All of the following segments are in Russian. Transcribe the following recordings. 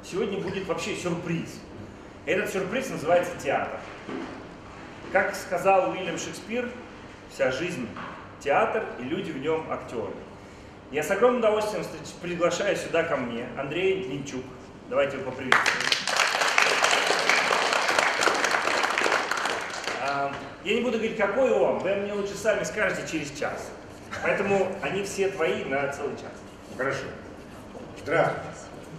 сегодня будет вообще сюрприз. Этот сюрприз называется театр. Как сказал Уильям Шекспир, вся жизнь – театр, и люди в нем – актеры. Я с огромным удовольствием приглашаю сюда ко мне Андрея Линчук. Давайте его поприветствуем. Я не буду говорить, какой он, вы мне лучше сами скажете через час. Поэтому они все твои на целый час. Хорошо. Здравствуйте.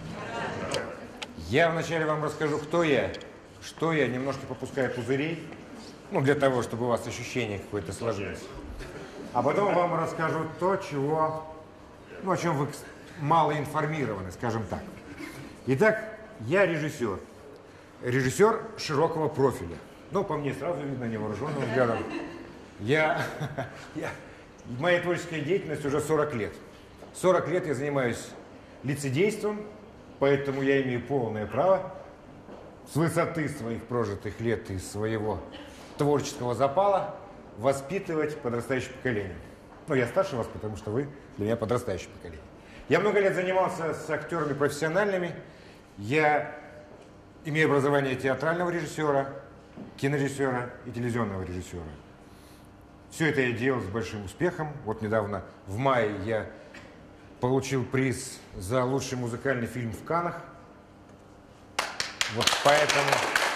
Я вначале вам расскажу, кто я, что я, немножко попускаю пузырей, ну, для того, чтобы у вас ощущение какое-то сложилось. А потом вам расскажу то, чего, ну, о чем вы мало информированы, скажем так. Итак, я режиссер. Режиссер широкого профиля. Ну, по мне сразу видно невооруженным взглядом. Моя творческая деятельность уже 40 лет. 40 лет я занимаюсь лицедейством, поэтому я имею полное право с высоты своих прожитых лет и своего творческого запала воспитывать подрастающее поколение. Ну, я старше вас, потому что вы для меня подрастающее поколение. Я много лет занимался с актерами профессиональными. Я имею образование театрального режиссера, кинорежиссера и телевизионного режиссера. Все это я делал с большим успехом. Вот недавно, в мае, я получил приз за лучший музыкальный фильм в Каннах. Вот поэтому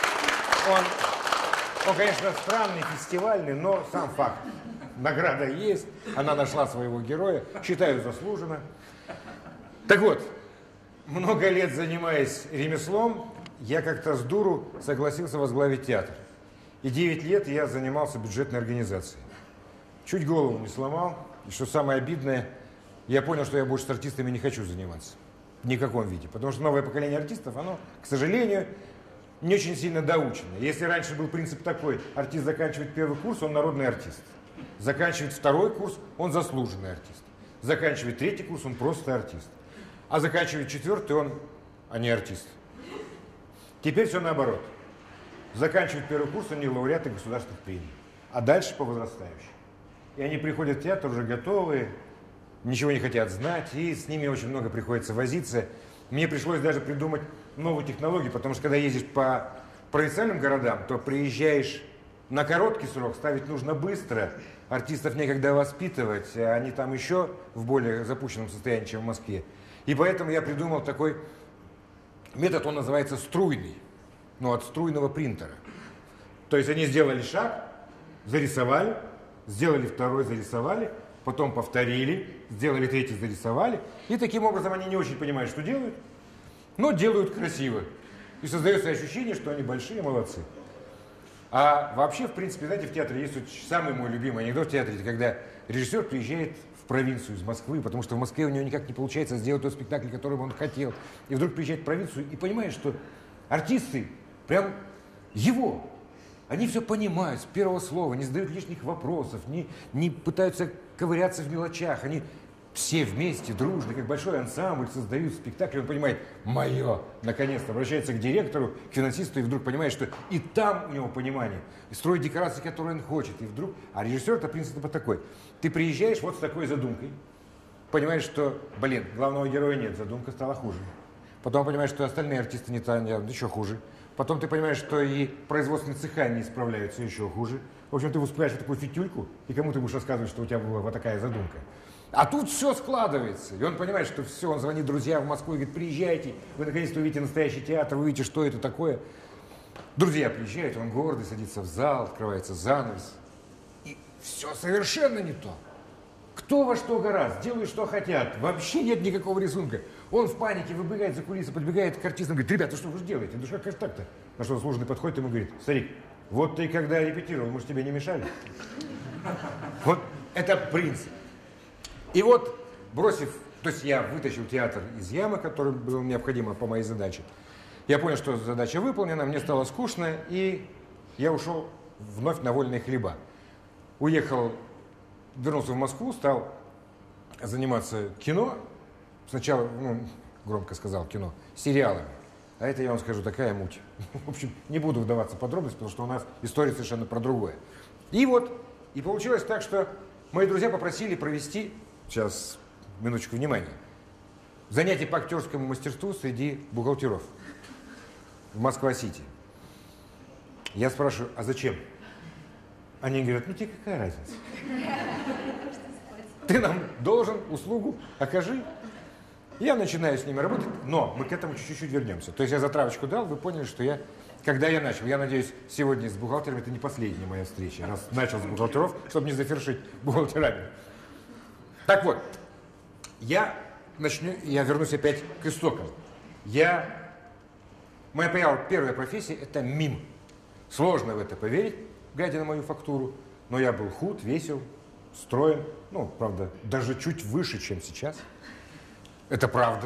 он, конечно, странный, фестивальный, но сам факт. Награда есть, она нашла своего героя, считаю, заслуженно. Так вот, много лет занимаясь ремеслом, я как-то с дуру согласился возглавить театр. И 9 лет я занимался бюджетной организацией. Чуть голову не сломал. И что самое обидное, я понял, что я больше с артистами не хочу заниматься. В никаком виде. Потому что новое поколение артистов, оно, к сожалению, не очень сильно доучено. Если раньше был принцип такой, артист заканчивает первый курс, он народный артист. Заканчивает второй курс, он заслуженный артист. Заканчивает третий курс, он просто артист. А заканчивает четвертый, он, а не артист. Теперь все наоборот. Заканчивает первый курс, они лауреаты государственных премий. А дальше по возрастающей. И они приходят в театр уже готовые, ничего не хотят знать, и с ними очень много приходится возиться. Мне пришлось даже придумать новую технологию, потому что когда ездишь по провинциальным городам, то приезжаешь на короткий срок, ставить нужно быстро, артистов некогда воспитывать, а они там еще в более запущенном состоянии, чем в Москве. И поэтому я придумал такой метод, он называется струйный, ну, от струйного принтера. То есть они сделали шаг, зарисовали, сделали второй, зарисовали, потом повторили, сделали третий, зарисовали. И таким образом они не очень понимают, что делают, но делают красиво. И создается ощущение, что они большие молодцы. А вообще, в принципе, знаете, в театре есть самый мой любимый анекдот в театре, это когда режиссер приезжает в провинцию из Москвы, потому что в Москве у него никак не получается сделать тот спектакль, который он хотел. И вдруг приезжает в провинцию и понимает, что артисты прям его. Они все понимают с первого слова, не задают лишних вопросов, не пытаются ковыряться в мелочах. Они все вместе, дружно, как большой ансамбль, создают спектакль. Он понимает, мое, наконец-то, обращается к директору, к финансисту, и вдруг понимает, что и там у него понимание. И строит декорации, которые он хочет. И вдруг... А режиссер, это принцип такой. Ты приезжаешь вот с такой задумкой, понимаешь, что, блин, главного героя нет, задумка стала хуже. Потом понимаешь, что остальные артисты не еще хуже. Потом ты понимаешь, что и производственные цеха не справляются еще хуже. В общем, ты выступаешь в такую фитюльку, и кому ты будешь рассказывать, что у тебя была вот такая задумка. А тут все складывается. И он понимает, что все, он звонит друзьям в Москву и говорит, приезжайте, вы наконец-то увидите настоящий театр, вы увидите, что это такое. Друзья приезжают, он гордый, садится в зал, открывается занавес. И все совершенно не то. Кто во что гораздо, делают, что хотят. Вообще нет никакого рисунка. Он в панике выбегает за кулисы, подбегает к артистам, говорит, ребята, что вы же делаете? Ну как так-то? На что служащий подходит ему говорит, старик, вот ты когда репетировал, может, тебе не мешали? Вот это принцип. И вот, бросив, то есть я вытащил театр из ямы, который было необходимо по моей задаче. Я понял, что задача выполнена, мне стало скучно, и я ушел вновь на вольные хлеба. Уехал, вернулся в Москву, стал заниматься кино. Сначала, ну, громко сказал, кино, сериалами. А это, я вам скажу, такая муть. В общем, не буду вдаваться в подробности, потому что у нас история совершенно про другое. И вот, и получилось так, что мои друзья попросили провести, сейчас, минуточку внимания, занятие по актерскому мастерству среди бухгалтеров в Москва-Сити. Я спрашиваю, а зачем? Они говорят, ну тебе какая разница? Ты нам должен услугу, окажи. Я начинаю с ними работать, но мы к этому чуть-чуть вернемся. То есть я затравочку дал, вы поняли, что когда я начал, я надеюсь, сегодня с бухгалтером это не последняя моя встреча, раз начал с бухгалтеров, чтобы не завершить бухгалтерами. Так вот, я вернусь опять к истокам. Моя первая профессия – это мим. Сложно в это поверить, глядя на мою фактуру, но я был худ, весел, строен, ну, правда, даже чуть выше, чем сейчас. Это правда.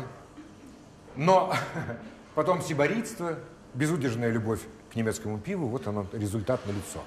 Но потом сибаритство, безудержная любовь к немецкому пиву, вот оно, результат налицо.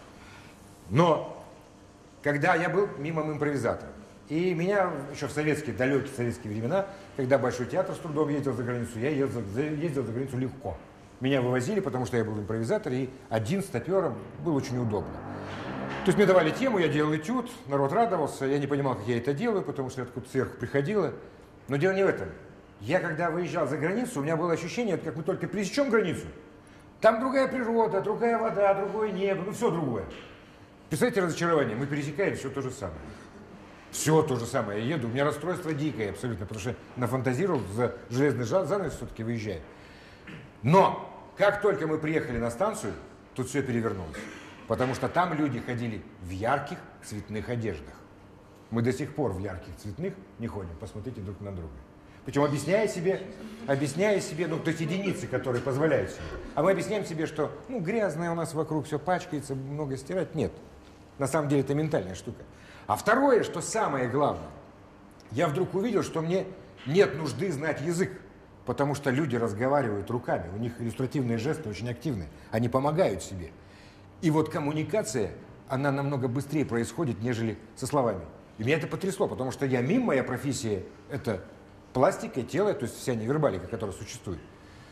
Но когда я был мимом импровизатором, и меня еще в далекие советские времена, когда Большой театр с трудом ездил за границу, я ездил за границу легко. Меня вывозили, потому что я был импровизатор, и один стапером было очень удобно. То есть мне давали тему, я делал этюд, народ радовался, я не понимал, как я это делаю, потому что откуда сверху приходило. Но дело не в этом. Я, когда выезжал за границу, у меня было ощущение, как мы только пересечем границу, там другая природа, другая вода, другое небо, ну все другое. Представляете разочарование? Мы пересекаем все то же самое. Все то же самое. Я еду, у меня расстройство дикое абсолютно, потому что нафантазировал, за железный занавес все-таки выезжаю. Но как только мы приехали на станцию, тут все перевернулось. Потому что там люди ходили в ярких цветных одеждах. Мы до сих пор в ярких цветных не ходим, посмотрите друг на друга. Причем объясняя себе, ну, то есть единицы, которые позволяют себе. А мы объясняем себе, что, ну, грязное у нас вокруг, все пачкается, много стирать. Нет. На самом деле это ментальная штука. А второе, что самое главное, я вдруг увидел, что мне нет нужды знать язык, потому что люди разговаривают руками, у них иллюстративные жесты очень активные, они помогают себе. И вот коммуникация, она намного быстрее происходит, нежели со словами. И меня это потрясло, потому что моя профессия – это пластика, тело, то есть вся невербалика, которая существует.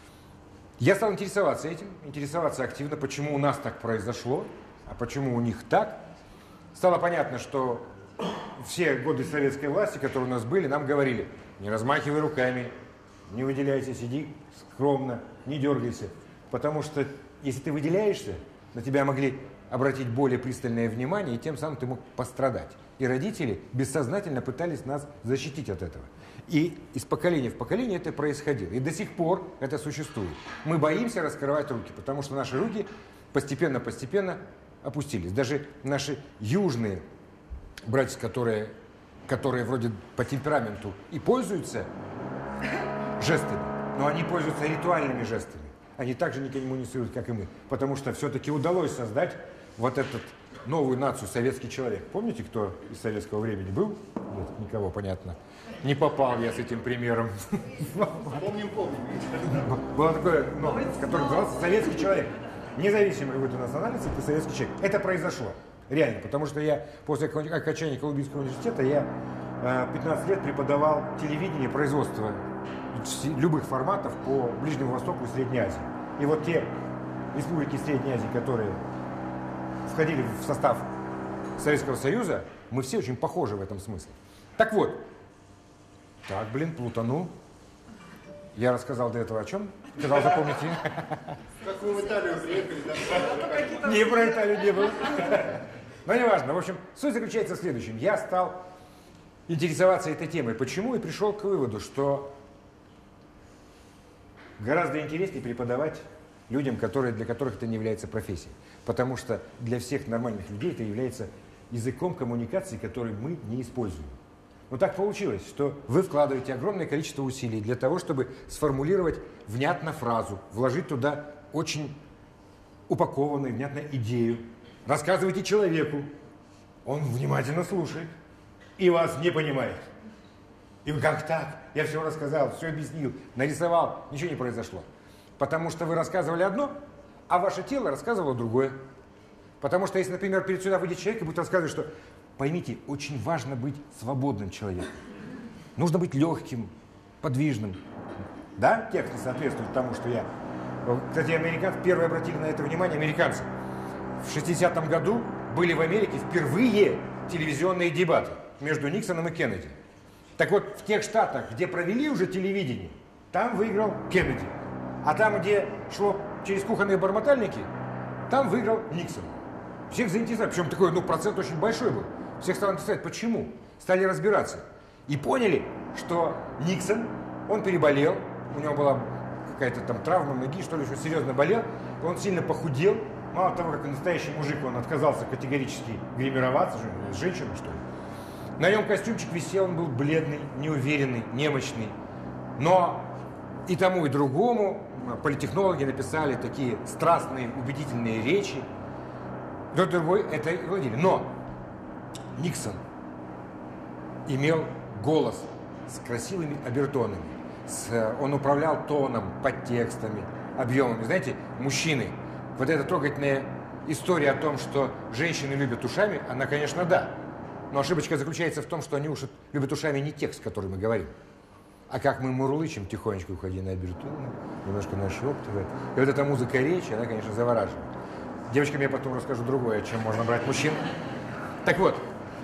Я стал интересоваться этим, интересоваться активно, почему у нас так произошло, а почему у них так. Стало понятно, что все годы советской власти, которые у нас были, нам говорили, не размахивай руками, не выделяйся, сиди скромно, не дергайся. Потому что если ты выделяешься, на тебя могли обратить более пристальное внимание, и тем самым ты мог пострадать. И родители бессознательно пытались нас защитить от этого. И из поколения в поколение это происходило. И до сих пор это существует. Мы боимся раскрывать руки, потому что наши руки постепенно опустились. Даже наши южные братья, которые вроде по темпераменту и пользуются жестами, но они пользуются ритуальными жестами. Они также не коммуницируют, как и мы. Потому что все-таки удалось создать вот эту новую нацию «Советский человек». Помните, кто из советского времени был? Нет, никого, понятно. Не попал я с этим примером. Помним. Было такое, которое назывался «Советский человек». Независимый вид национальности, ты советский человек. Это произошло. Реально. Потому что я после окончания Колумбийского университета 15 лет преподавал телевидение, производство любых форматов по Ближнему Востоку и Средней Азии. И вот те республики Средней Азии, которые входили в состав Советского Союза, мы все очень похожи в этом смысле. Так вот. Так, плутанул. Я рассказал до этого о чем? Сказал, запомните. Как вы в Италию приехали, да? Не про Италию не было. Но не важно. В общем, суть заключается в следующем. Я стал интересоваться этой темой. Почему? И пришел к выводу, что гораздо интереснее преподавать людям, для которых это не является профессией. Потому что для всех нормальных людей это является языком коммуникации, который мы не используем. Но так получилось, что вы вкладываете огромное количество усилий для того, чтобы сформулировать внятно фразу, вложить туда очень упакованную, внятно идею. Рассказывайте человеку, он внимательно слушает и вас не понимает. И вы как так? Я все рассказал, все объяснил, нарисовал, ничего не произошло. Потому что вы рассказывали одно, а ваше тело рассказывало другое. Потому что если, например, перед сюда выйдет человек и будет рассказывать, что поймите, очень важно быть свободным человеком. Нужно быть легким, подвижным. Да, текст не соответствует тому, что я... Кстати, американцы первые обратили на это внимание, американцы. В 60-м году были в Америке впервые телевизионные дебаты между Никсоном и Кеннеди. Так вот, в тех штатах, где провели уже телевидение, там выиграл Кеннеди. А там, где шло через кухонные бормотальники, там выиграл Никсон. Всех заинтересовали. Причем такой, процент очень большой был. Всех стало интересовать, почему. Стали разбираться. И поняли, что Никсон, он переболел, у него была какая-то там травма ноги, что ли, еще серьезно болел, он сильно похудел. Мало того, как настоящий мужик, он отказался категорически гримироваться, женщина, что ли. На нем костюмчик висел, он был бледный, неуверенный, немощный. Но и тому, и другому политтехнологи написали такие страстные, убедительные речи. Тот другой это и владели. Но Никсон имел голос с красивыми обертонами. Он управлял тоном, подтекстами, объемами. Знаете, мужчины, вот эта трогательная история о том, что женщины любят ушами, она, конечно, да. Но ошибочка заключается в том, что они любят ушами не текст, который мы говорим, а как мы мурлычем, тихонечко уходя на обертоны, немножко нашептывая. И вот эта музыка речи, она, конечно, завораживает. Девочкам я потом расскажу другое, чем можно брать мужчин. Так вот,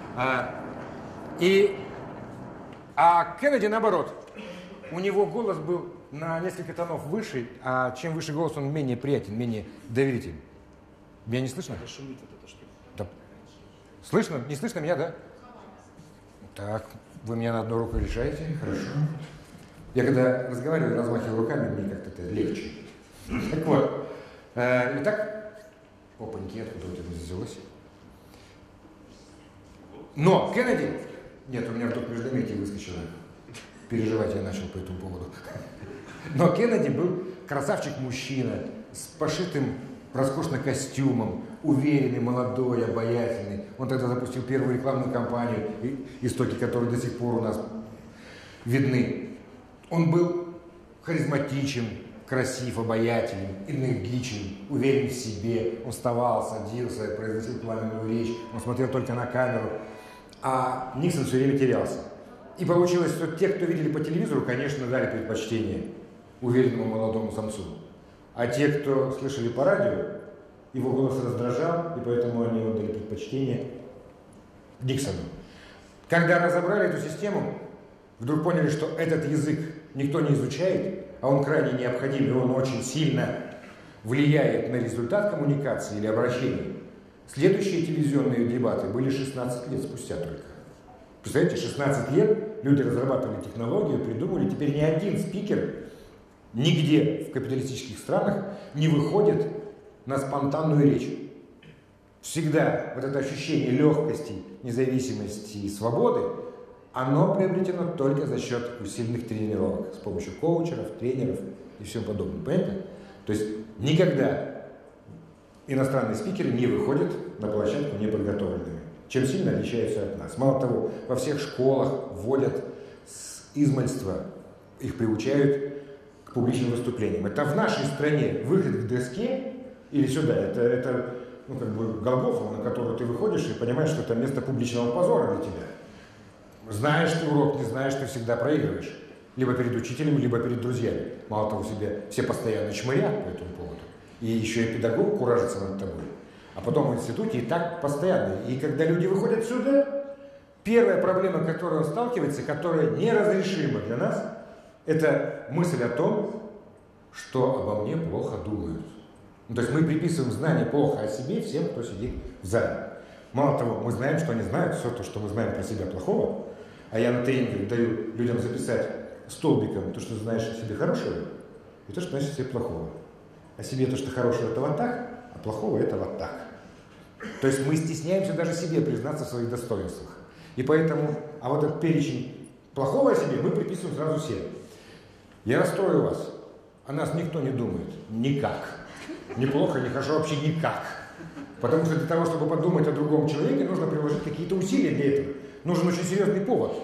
а Кеннеди наоборот. У него голос был на несколько тонов выше, а чем выше голос, он менее приятен, менее доверителен. Меня не слышно? Это шумит вот эта штука. Да. Слышно? Не слышно меня, да? Так, вы меня на одну руку решаете? Хорошо. Я когда разговариваю, размахиваю руками, мне как-то это легче. Так вот. Итак, опаньки, откуда вот это взялось? Но Кеннеди... Нет, у меня вдруг междометие выскочило. Переживать я начал по этому поводу. Но Кеннеди был красавчик-мужчина с пошитым роскошным костюмом, уверенный, молодой, обаятельный. Он тогда запустил первую рекламную кампанию, истоки которой до сих пор у нас видны. Он был харизматичен, красив, обаятелен, энергичен, уверен в себе. Он вставал, садился, произносил пламенную речь, он смотрел только на камеру. А Никсон все время терялся. И получилось, что те, кто видели по телевизору, конечно, дали предпочтение уверенному молодому самцу. А те, кто слышали по радио, его голос раздражал, и поэтому они отдали предпочтение Никсону. Когда разобрали эту систему, вдруг поняли, что этот язык никто не изучает, а он крайне необходим, и он очень сильно влияет на результат коммуникации или обращения. Следующие телевизионные дебаты были 16 лет спустя только. Представляете, 16 лет люди разрабатывали технологию, придумали, теперь ни один спикер нигде в капиталистических странах не выходит на спонтанную речь. Всегда вот это ощущение легкости, независимости и свободы, оно приобретено только за счет усиленных тренировок, с помощью коучеров, тренеров и всего подобного. Понятно? То есть никогда иностранные спикеры не выходят на площадку неподготовленными. Чем сильно отличаются от нас. Мало того, во всех школах вводят с измальства, их приучают к публичным выступлениям. Это в нашей стране выход к доске или сюда, это Голгофа, на которую ты выходишь и понимаешь, что это место публичного позора для тебя. Знаешь ты урок, не знаешь, ты всегда проигрываешь. Либо перед учителем, либо перед друзьями. Мало того, себе все постоянно чмырят по этому поводу. И еще и педагог куражится над тобой. А потом в институте и так постоянно. И когда люди выходят сюда, первая проблема, с которой он сталкивается, которая неразрешима для нас, это мысль о том, что обо мне плохо думают. То есть мы приписываем знание плохо о себе всем, кто сидит в зале. Мало того, мы знаем, что они знают все то, что мы знаем про себя плохого, а я на тренингах даю людям записать столбиком то, что знаешь о себе хорошего, и то, что знаешь о себе плохого. О себе то, что хорошего, это вот так, а плохого это вот так. То есть мы стесняемся даже себе признаться в своих достоинствах. И поэтому, а вот этот перечень плохого о себе мы приписываем сразу себе. Я расстрою вас, о нас никто не думает. Никак. Ни плохо, ни хорошо, вообще никак. Потому что для того, чтобы подумать о другом человеке, нужно приложить какие-то усилия для этого. Нужен очень серьезный повод.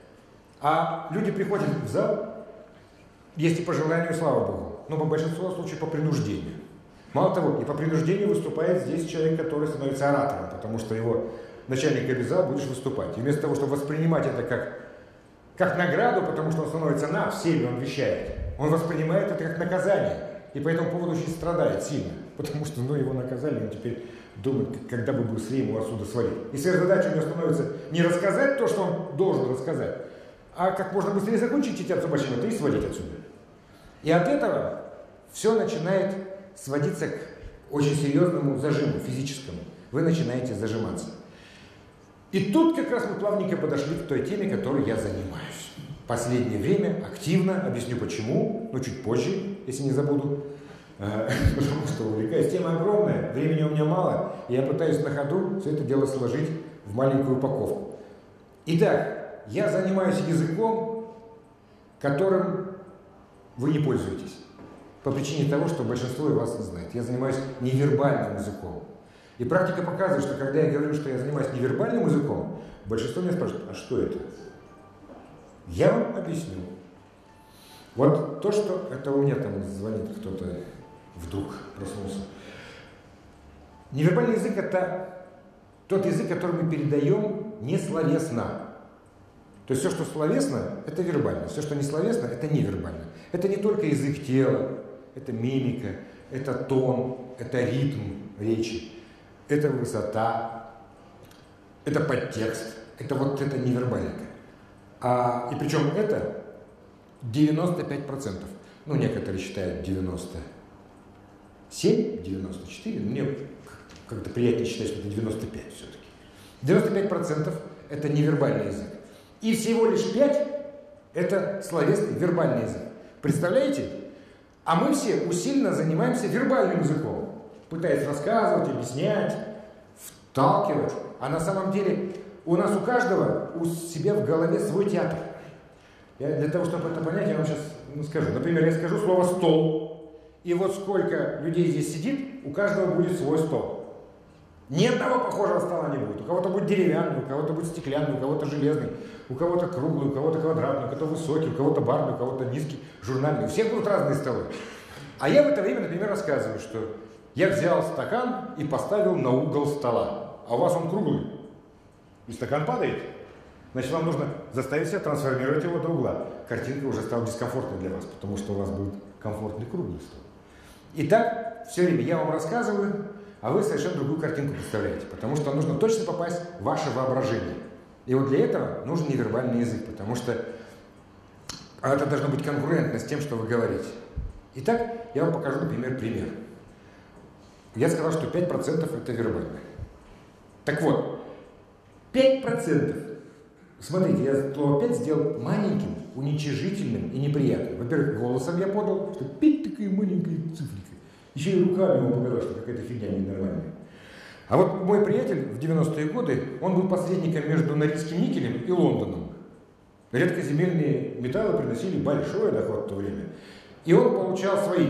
А люди приходят в зал, есть и по желанию, слава Богу, но по большинству случаев по принуждению. Мало того, и по принуждению выступает здесь человек, который становится оратором, потому что его начальник обязал, будешь выступать. И вместо того, чтобы воспринимать это как награду, потому что он становится на всеми, он вещает, он воспринимает это как наказание. И по этому поводу очень страдает сильно, потому что его наказали, он теперь думает, когда бы быстрее ему отсюда свалить. И сверхзадача у него становится не рассказать то, что он должен рассказать, а как можно быстрее закончить читать собачьим, это и сводить отсюда. И от этого все начинает сводиться к очень серьезному зажиму физическому. Вы начинаете зажиматься. И тут как раз мы плавненько подошли к той теме, которой я занимаюсь. Последнее время активно, объясню почему, но чуть позже, если не забуду, потому что увлекаюсь. Тема огромная, времени у меня мало, и я пытаюсь на ходу все это дело сложить в маленькую упаковку. Итак, я занимаюсь языком, которым вы не пользуетесь. По причине того, что большинство из вас не знает. Я занимаюсь невербальным языком. И практика показывает, что когда я говорю, что я занимаюсь невербальным языком, большинство меня спрашивает, а что это? Я вам объясню. Вот то, что... Это у меня там звонит кто-то, вдруг проснулся. Невербальный язык – это тот язык, который мы передаем не словесно. То есть все, что словесно, это вербально. Все, что не словесно, это невербально. Это не только язык тела, это мимика, это тон, это ритм речи, это высота, это подтекст, это вот это невербалика. И причем это 95%. Ну, некоторые считают 97, 94, мне как-то приятнее считать, что это 95 все-таки. 95% это невербальный язык. И всего лишь 5% это словесный, вербальный язык. Представляете? А мы все усиленно занимаемся вербальным языком, пытаясь рассказывать, объяснять, вталкивать. А на самом деле у нас у каждого у себя в голове свой театр. Для того, чтобы это понять, я вам сейчас скажу. Например, я скажу слово «стол». И вот сколько людей здесь сидит, у каждого будет свой стол. Ни одного похожего стола не будет. У кого-то будет деревянный, у кого-то будет стеклянный, у кого-то железный, у кого-то круглый, у кого-то квадратный, у кого-то высокий, у кого-то барный, у кого-то низкий, журнальный. У всех будут разные столы. А я в это время, например, рассказываю, что я взял стакан и поставил на угол стола. А у вас он круглый. И стакан падает. Значит, вам нужно заставить себя трансформировать его до угла. Картинка уже стала дискомфортной для вас, потому что у вас будет комфортный круглый стол. Итак, все время я вам рассказываю, а вы совершенно другую картинку представляете, потому что нужно точно попасть в ваше воображение. И вот для этого нужен невербальный язык, потому что это должно быть конкурентно с тем, что вы говорите. Итак, я вам покажу, например, пример. Я сказал, что 5% это вербально. Так вот, 5%. Смотрите, я слово 5 сделал маленьким, уничижительным и неприятным. Во-первых, голосом я подал, что 5 такая маленькая цифрика. Еще и руками ему показал, что какая-то фигня ненормальная. А вот мой приятель в 90-е годы, он был посредником между Норильским никелем и Лондоном. Редкоземельные металлы приносили большой доход в то время. И он получал свои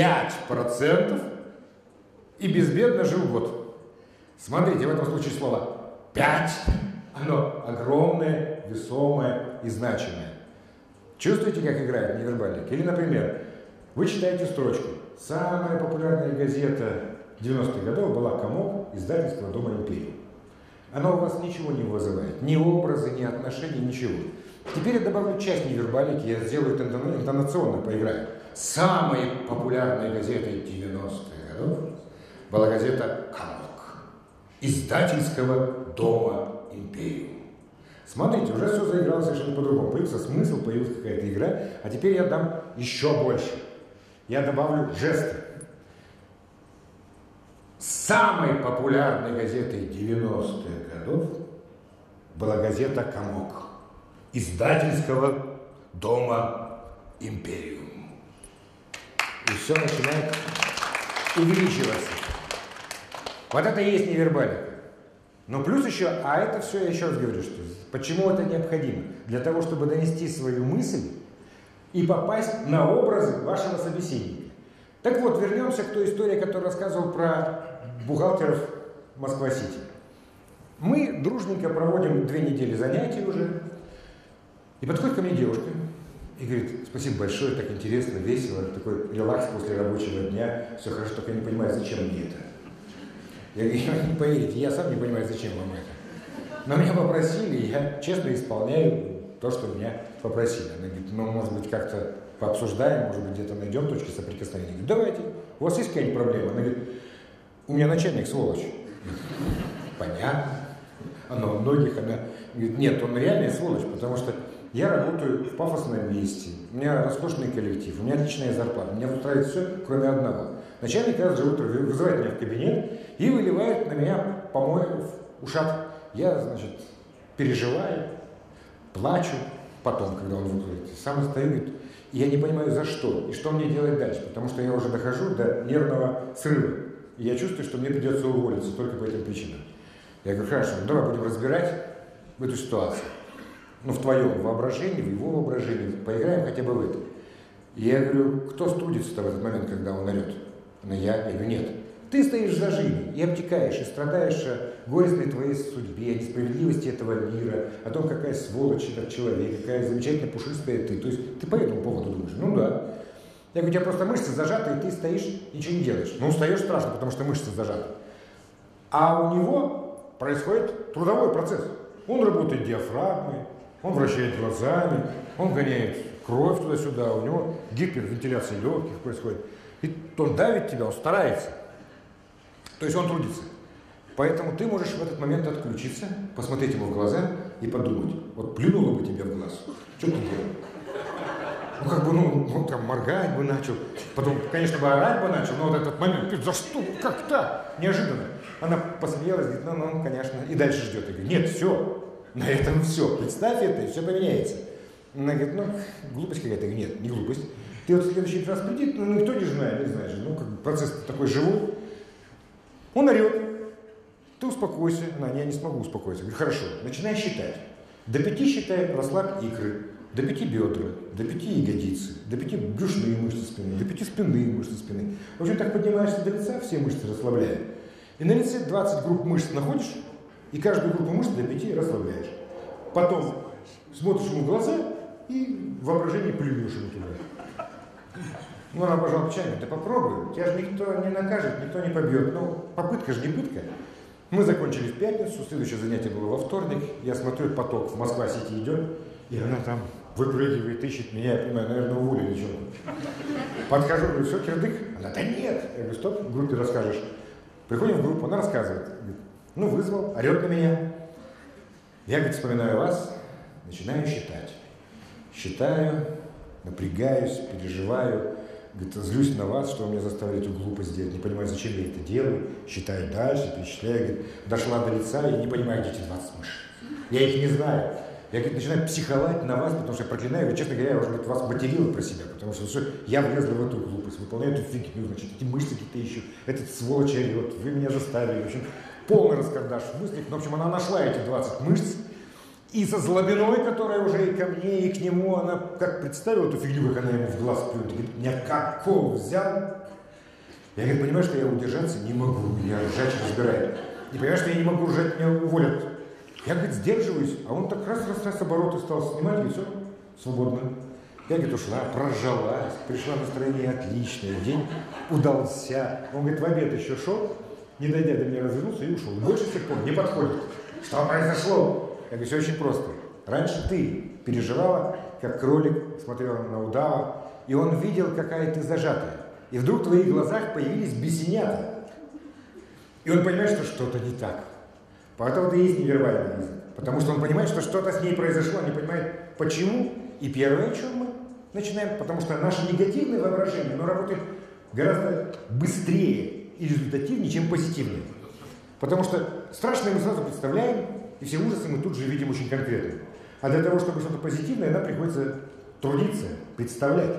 5% и безбедно жил год. Смотрите, в этом случае слово 5, оно огромное, весомое и значимое. Чувствуете, как играет невербалика? Или, например, вы читаете строчку. Самая популярная газета 90-х годов была «Комок» издательского дома «Империум». Она у вас ничего не вызывает. Ни образы, ни отношения, ничего. Теперь я добавлю часть невербалики, я сделаю это интонационно, поиграю. Самой популярной газетой 90-х годов была газета «Комок» издательского дома «Империум». Смотрите, уже все заиграло совершенно по-другому. Появился смысл, появилась какая-то игра, а теперь я дам еще больше. Я добавлю жесты. Самой популярной газетой 90-х годов была газета «Комок» издательского дома «Империум». И все начинает увеличиваться. Вот это и есть невербалика. Но плюс еще, а это все, я еще раз говорю, что почему это необходимо? Для того, чтобы донести свою мысль и попасть на образы вашего собеседника. Так вот, вернемся к той истории, которую рассказывал про бухгалтеров Москва-Сити. Мы дружненько проводим 2 недели занятий уже. И подходит ко мне девушка и говорит: спасибо большое, так интересно, весело, такой релакс после рабочего дня, все хорошо, только я не понимаю, зачем мне это. Я говорю: не поверите, я сам не понимаю, зачем вам это. Но меня попросили, и я честно исполняю то, что меня попросили. Она говорит: ну, может быть, как-то пообсуждаем, может быть, где-то найдем точки соприкосновения. Я говорю: давайте, у вас есть какая-нибудь проблема? Она говорит: у меня начальник сволочь. Понятно. Она у многих, она говорит: нет, он реальная сволочь, потому что Я работаю в пафосном месте, у меня роскошный коллектив, у меня отличная зарплата, меня устраивает все, кроме одного. Начальник каждое же утро вызывает меня в кабинет и выливает на меня помоев ушат. Я, значит, переживаю, плачу потом, когда он выходит. Сам стою, говорит, и я не понимаю, за что, и что мне делать дальше, потому что я уже дохожу до нервного срыва. И я чувствую, что мне придется уволиться только по этим причинам. Я говорю, хорошо, ну давай будем разбирать эту ситуацию. Ну, в твоем воображении, в его воображении, поиграем хотя бы в это. И я говорю, кто студится-то в этот момент, когда он орет? Ну, я говорю, нет. Ты стоишь за жизнью и обтекаешь, и страдаешь о горестной твоей судьбе, о несправедливости этого мира, о том, какая сволочь этот человек, какая замечательная пушистая ты. То есть ты по этому поводу думаешь? Ну да. Я говорю, у тебя просто мышцы зажаты, и ты стоишь, ничего не делаешь. Ну, устаешь страшно, потому что мышцы зажаты. А у него происходит трудовой процесс. Он работает диафрагмой, он вращает глазами, он гоняет кровь туда-сюда, у него гипервентиляция легких происходит. И он давит тебя, он старается. То есть он трудится. Поэтому ты можешь в этот момент отключиться, посмотреть ему в глаза и подумать, вот плюнуло бы тебе в глаз, что ты делал? Ну, как бы, ну, там, моргать бы начал, потом, конечно, бы орать бы начал, но вот этот момент, за что, как так, неожиданно. Она посмеялась, говорит, ну, конечно, и дальше ждет. Я говорю, нет, все, на этом все, представь это, и все поменяется. Она говорит, ну, глупость какая-то. Я говорю, нет, не глупость. Ты вот в следующий раз приди, ну, никто не знает, не знаешь, ну, как бы процесс такой живой. Он орет, ты успокойся. Она, я не смогу успокоиться. Я говорю, хорошо, начинай считать. До 5 считай, расслабь икры. До 5 бедра, до 5 ягодицы, до 5 брюшные мышцы спины, до 5 спинные мышцы спины. В общем, так поднимаешься до лица, все мышцы расслабляют. И на лице 20 групп мышц находишь, и каждую группу мышц до 5 расслабляешь. Потом смотришь ему в глаза и в воображении плюнешь ему туда. Ну, она пожала плечами, да попробуй, тебя же никто не накажет, никто не побьет. Ну, попытка же не пытка. Мы закончили в пятницу, следующее занятие было во вторник. Я смотрю, поток в Москва-Сити идет, и она там выпрыгивает, ищет меня, я понимаю, наверное, уволили что-то. Подхожу, говорю, все, кирдык? Она, да нет. Я говорю, стоп, в группе расскажешь. Приходим в группу, она рассказывает. Говорит, ну, вызвал, орет на меня. Я, говорит, вспоминаю вас, начинаю считать. Считаю, напрягаюсь, переживаю. Говорит, злюсь на вас, что вы меня заставили эту глупость делать. Не понимаю, зачем я это делаю. Считаю дальше, перечисляю. Говорит, дошла до лица, я не понимаю, где эти 20 мышц. Я их не знаю. Я, говорит, начинаю психовать на вас, потому что я проклинаю, и, честно говоря, я уже, говорит, вас материла про себя, потому что я влезла в эту глупость, выполняю эту фигню, значит, эти мышцы какие-то ищу, этот сволочь орет, вы меня заставили, в общем, полный раскардаш в мыслях. В общем, она нашла эти 20 мышц, и со злобиной, которая уже и ко мне, и к нему, она как представила эту фигню, как она ему в глаз плюнет, говорит, меня как кол взял. Я, говорит, понимаю, что я удержаться не могу, меня ржач разбирает. И понимаю, что я не могу ржать, меня уволят. Я, говорит, сдерживаюсь, а он так раз обороты стал снимать, и все, свободно. Я, говорит, ушла, прожалась, пришла, настроение отличное, день удался. Он, говорит, в обед еще шел, не дойдя до меня, развернулся и ушел. Больше с тех пор не подходит. Что произошло? Я говорю, все очень просто. Раньше ты переживала, как кролик смотрела на удава, и он видел, какая ты зажатая. И вдруг в твоих глазах появились бесенята. И он понимает, что что-то не так. Поэтому это и есть невербальный язык. Потому что он понимает, что что-то с ней произошло, не понимает, почему. И первое, о чем мы начинаем, потому что наше негативное воображение, оно работает гораздо быстрее и результативнее, чем позитивное. Потому что страшное мы сразу представляем, и все ужасы мы тут же видим очень конкретно. А для того, чтобы что-то позитивное, нам приходится трудиться, представлять.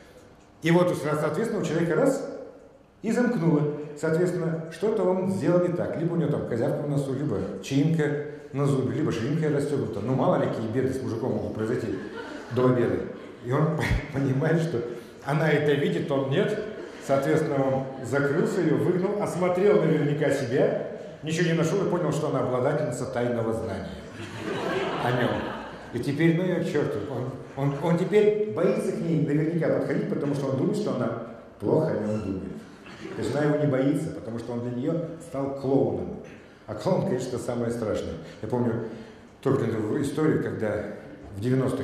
И вот, соответственно, у человека раз и замкнуло. Соответственно, что-то он сделал не так. Либо у него там козявка в носу, либо чаинка на зубе, либо ширинка расстегнута. Ну, мало ли, какие беды с мужиком могут произойти до обеда. И он понимает, что она это видит, он нет. Соответственно, он закрылся ее, выгнул, осмотрел наверняка себя, ничего не нашел и понял, что она обладательница тайного знания о нем. И теперь, ну ее к черту, он теперь боится к ней наверняка подходить, потому что он думает, что она плохо о нем думает. То есть она его не боится, потому что он для нее стал клоуном. А клоун, конечно, самое страшное. Я помню только эту историю, когда в 90-х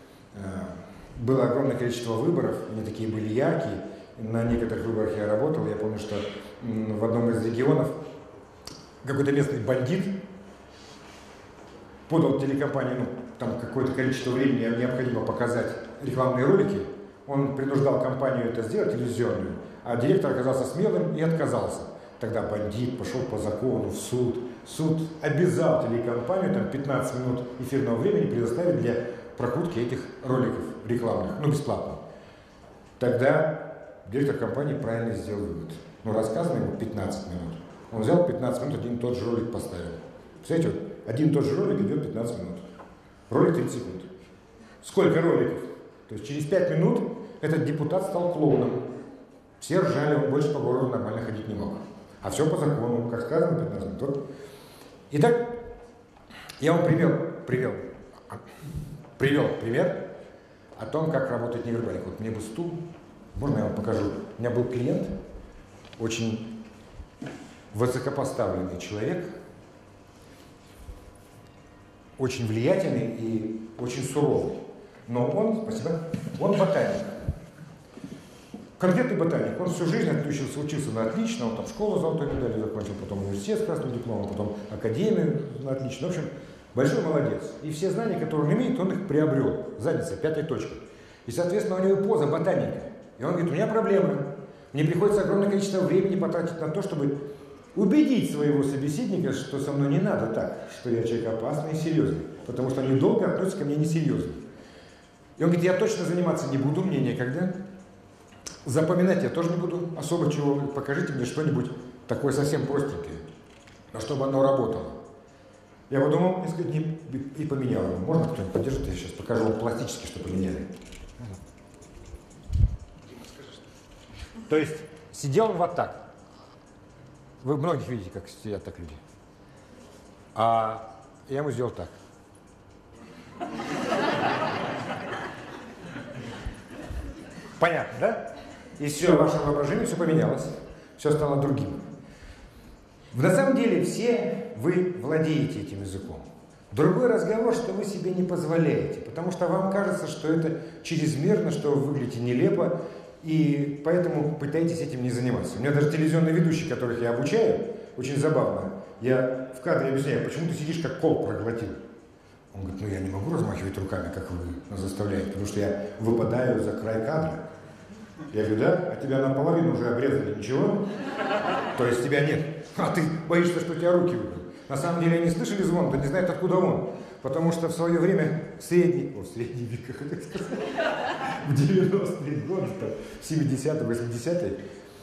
было огромное количество выборов, они такие были яркие. На некоторых выборах я работал. Я помню, что в одном из регионов какой-то местный бандит подал телекомпании, там какое-то количество времени необходимо показать рекламные ролики, он принуждал компанию это сделать, телевизионную, а директор оказался смелым и отказался. Тогда бандит пошел по закону в суд. Суд обязал телекомпанию там 15 минут эфирного времени предоставить для прокрутки этих роликов рекламных, ну бесплатно. Тогда директор компании правильно сделал вывод. Ну, рассказано ему 15 минут. Он взял 15 минут, один и тот же ролик поставил. Представляете, вот один и тот же ролик идет 15 минут. Ролик 30 секунд. Сколько роликов? То есть через 5 минут этот депутат стал клоуном. Все ржали, он больше по городу нормально ходить не мог. А все по закону, как сказано, 15 минут. Итак, я вам привел пример о том, как работает невербалика. Вот мне бы стул, можно я вам покажу? У меня был клиент, очень высокопоставленный человек, очень влиятельный и очень суровый. Но он ботаник. Конкретный ботаник. Он всю жизнь учился на отлично, он там школу золотой медалью закончил, потом университет с красным дипломом, потом академию на отлично. В общем, большой молодец. И все знания, которые он имеет, он их приобрел. Задница, 5-я точка. И, соответственно, у него поза ботаника. И он говорит, у меня проблемы. Мне приходится огромное количество времени потратить на то, чтобы убедить своего собеседника, что со мной не надо так, что я человек опасный и серьезный. Потому что они долго относятся ко мне несерьезно. И он говорит, я точно заниматься не буду, мне некогда. Запоминать я тоже не буду особо чего. Покажите мне что-нибудь такое совсем простенькое, но чтобы оно работало. Я подумал, несколько дней и поменял его. Можно кто-нибудь поддержит? Я сейчас покажу вам пластически, что поменяли. То есть сидел он вот так. Вы многих видите, как сидят так люди. А я ему сделал так. Понятно, да? И все, ваше воображение, все поменялось. Все стало другим. На самом деле все вы владеете этим языком. Другой разговор, что вы себе не позволяете. Потому что вам кажется, что это чрезмерно, что вы выглядите нелепо. И поэтому пытаетесь этим не заниматься. У меня даже телевизионные ведущие, которых я обучаю, очень забавно. Я в кадре объясняю, почему ты сидишь как кол проглотил. Он говорит, ну я не могу размахивать руками, как вы заставляете, потому что я выпадаю за край кадра. Я говорю, да? А тебя наполовину уже обрезали, ничего? То есть тебя нет. А ты боишься, что у тебя руки выпадут. На самом деле они слышали звон, да не знают, откуда он. Потому что в свое время в средние века, хотел сказать, в 90-е годы, в 70-е, 80-е,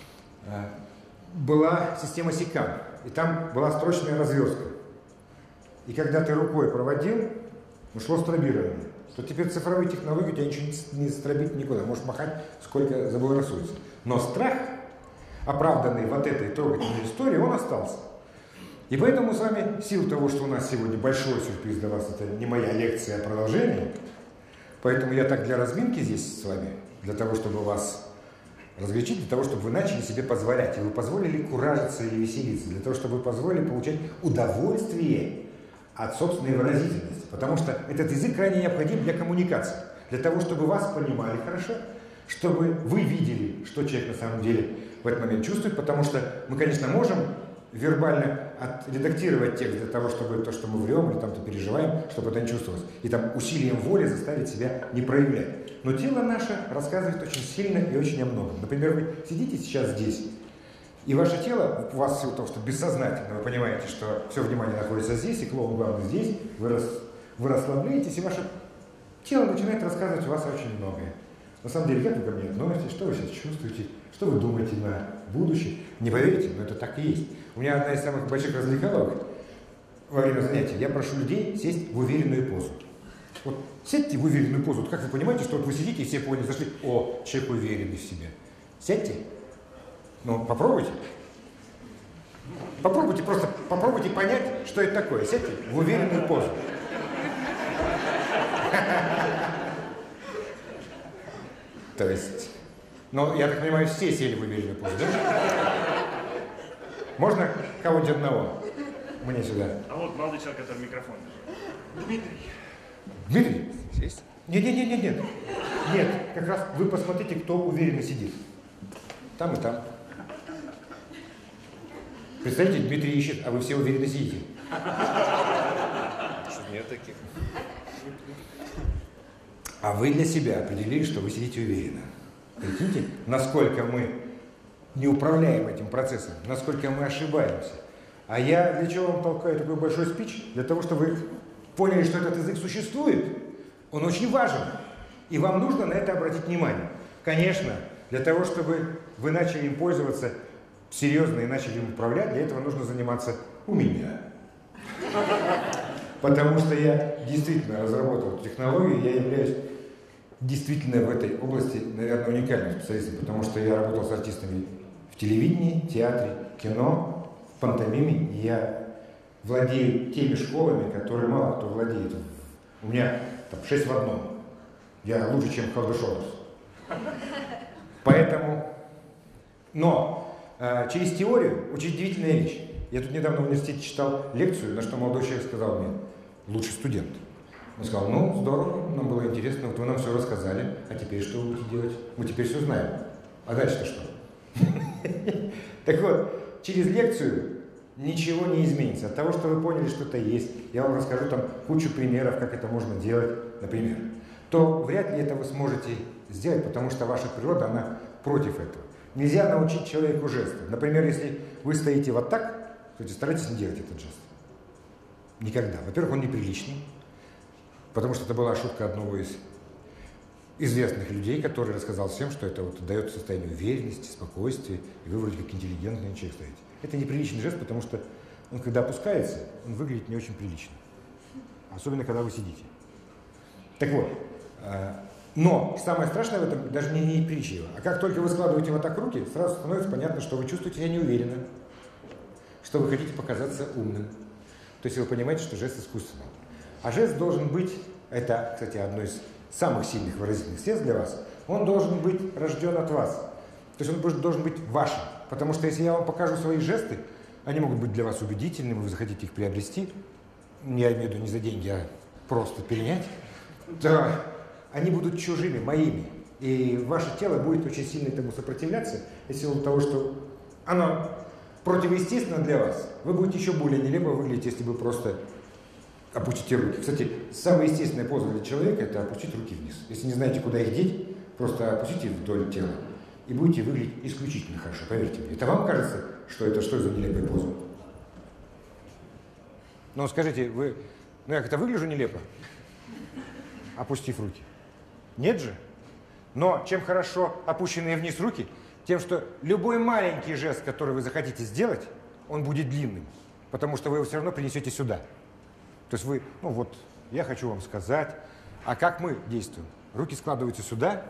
была система секан. И там была строчная разверстка. И когда ты рукой проводил, шло стробирование. То теперь цифровые технологии, у тебя ничего не стробить никуда. Можешь махать, сколько заблагорассудится. Но страх, оправданный вот этой трогательной историей, он остался. И поэтому с вами, в силу того, что у нас сегодня большой сюрприз для вас, это не моя лекция, а продолжение, поэтому я так для разминки здесь с вами, для того, чтобы вас разгорячить, для того, чтобы вы начали себе позволять, и вы позволили куражиться или веселиться, для того, чтобы вы позволили получать удовольствие от собственной выразительности, потому что этот язык крайне необходим для коммуникации, для того, чтобы вас понимали хорошо, чтобы вы видели, что человек на самом деле в этот момент чувствует, потому что мы, конечно, можем вербально отредактировать текст для того, чтобы то, что мы врем или там-то переживаем, чтобы это не чувствовалось. И там усилием воли заставить себя не проявлять. Но тело наше рассказывает очень сильно и очень о многом. Например, вы сидите сейчас здесь, и ваше тело, у вас в силу того, что бессознательно вы понимаете, что все внимание находится здесь, и клоун главный здесь, вы расслабляетесь, и ваше тело начинает рассказывать у вас очень многое. На самом деле, как вы ко мне относитесь, что вы сейчас чувствуете, что вы думаете на будущее. Не поверите, но это так и есть. У меня одна из самых больших развлекаловок во время занятий. Я прошу людей сесть в уверенную позу. Вот сядьте в уверенную позу. Вот как вы понимаете, что вот вы сидите и все поняли, зашли, о, человек уверенный в себе. Сядьте. Ну, попробуйте. Попробуйте, просто попробуйте понять, что это такое. Сядьте в уверенную позу. То есть, ну, я так понимаю, все сели в уверенную позу, да? Можно кого-нибудь одного? Мне сюда. А вот молодой человек, который микрофон держит. Дмитрий. Дмитрий? Здесь? Нет. Нет, как раз вы посмотрите, кто уверенно сидит. Там и там. Представляете, Дмитрий ищет, а вы все уверенно сидите. Что нет таких. А вы для себя определили, что вы сидите уверенно. Прикиньте, насколько мы не управляем этим процессом, насколько мы ошибаемся. А я для чего вам толкаю такой большой спич? Для того, чтобы вы поняли, что этот язык существует. Он очень важен. И вам нужно на это обратить внимание. Конечно, для того, чтобы вы начали им пользоваться серьезно и начали им управлять, для этого нужно заниматься у меня. Потому что я действительно разработал эту технологию, я являюсь действительно в этой области, наверное, уникальным специалистом, потому что я работал с артистами в телевидении, театре, кино, в пантомиме, и я владею теми школами, которые мало кто владеет. У меня там 6 в одном. Я лучше, чем Халдышов. Поэтому, но через теорию очень удивительная вещь. Я тут недавно в университете читал лекцию, на что молодой человек сказал мне: лучший студент. Он сказал: ну, здорово, нам было интересно, вот вы нам все рассказали, а теперь что вы будете делать? Мы теперь все знаем. А дальше-то что? Так вот, через лекцию ничего не изменится. От того, что вы поняли, что это есть, я вам расскажу там кучу примеров, как это можно делать, например, то вряд ли это вы сможете сделать, потому что ваша природа, она против этого. Нельзя научить человеку жесту. Например, если вы стоите вот так, старайтесь не делать этот жест. Никогда. Во-первых, он неприличный, потому что это была шутка одного из известных людей, который рассказал всем, что это вот дает состояние уверенности, спокойствия, и вы вроде как интеллигентный человек стоите. Это неприличный жест, потому что он, когда опускается, он выглядит не очень прилично. Особенно, когда вы сидите. Так вот, но самое страшное в этом даже не неприличие. А как только вы складываете вот так руки, сразу становится понятно, что вы чувствуете себя неуверенно, что вы хотите показаться умным. То есть вы понимаете, что жест искусственный. А жест должен быть, это, кстати, одно из самых сильных выразительных средств для вас, он должен быть рожден от вас. То есть он должен быть вашим. Потому что если я вам покажу свои жесты, они могут быть для вас убедительными, вы захотите их приобрести, я имею в виду не за деньги, а просто перенять, то они будут чужими, моими. И ваше тело будет очень сильно этому сопротивляться, в силу того, что оно противоестественно для вас. Вы будете еще более нелепо выглядеть, если вы просто опустите руки. Кстати, самая естественная поза для человека – это опустить руки вниз. Если не знаете, куда их деть, просто опустите вдоль тела и будете выглядеть исключительно хорошо, поверьте мне. Это вам кажется, что это что за нелепая поза? Ну, скажите, вы, ну я как-то выгляжу нелепо, опустив руки? Нет же? Но чем хорошо опущенные вниз руки, тем, что любой маленький жест, который вы захотите сделать, он будет длинным, потому что вы его все равно принесете сюда. То есть вы, ну вот, я хочу вам сказать, а как мы действуем? Руки складываются сюда,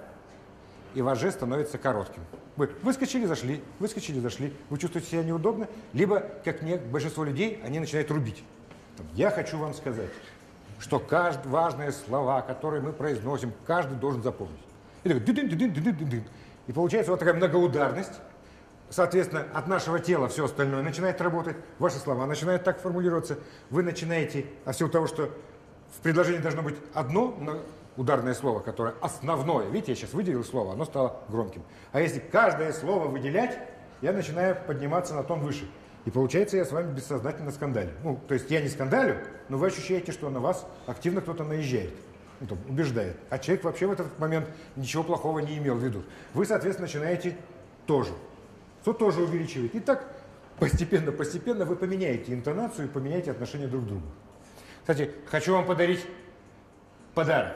и ваш жест становится коротким. Вы выскочили, зашли, вы чувствуете себя неудобно, либо, как большинство людей, они начинают рубить. Я хочу вам сказать, что каждое важные слова, которые мы произносим, каждый должен запомнить. И так, дын-дын-дын-дын-дын-дын. И получается вот такая многоударность. Соответственно, от нашего тела все остальное начинает работать, ваши слова начинают так формулироваться. Вы начинаете, а в силу того, что в предложении должно быть одно ударное слово, которое основное. Видите, я сейчас выделил слово, оно стало громким. А если каждое слово выделять, я начинаю подниматься на тон выше. И получается, я с вами бессознательно скандалю. Ну, то есть я не скандалю, но вы ощущаете, что на вас активно кто-то наезжает. Ну, там, убеждает. А человек вообще в этот момент ничего плохого не имел в виду. Вы, соответственно, начинаете тоже. Что тоже увеличивает. И так постепенно вы поменяете интонацию и поменяете отношение друг к другу. Кстати, хочу вам подарить подарок.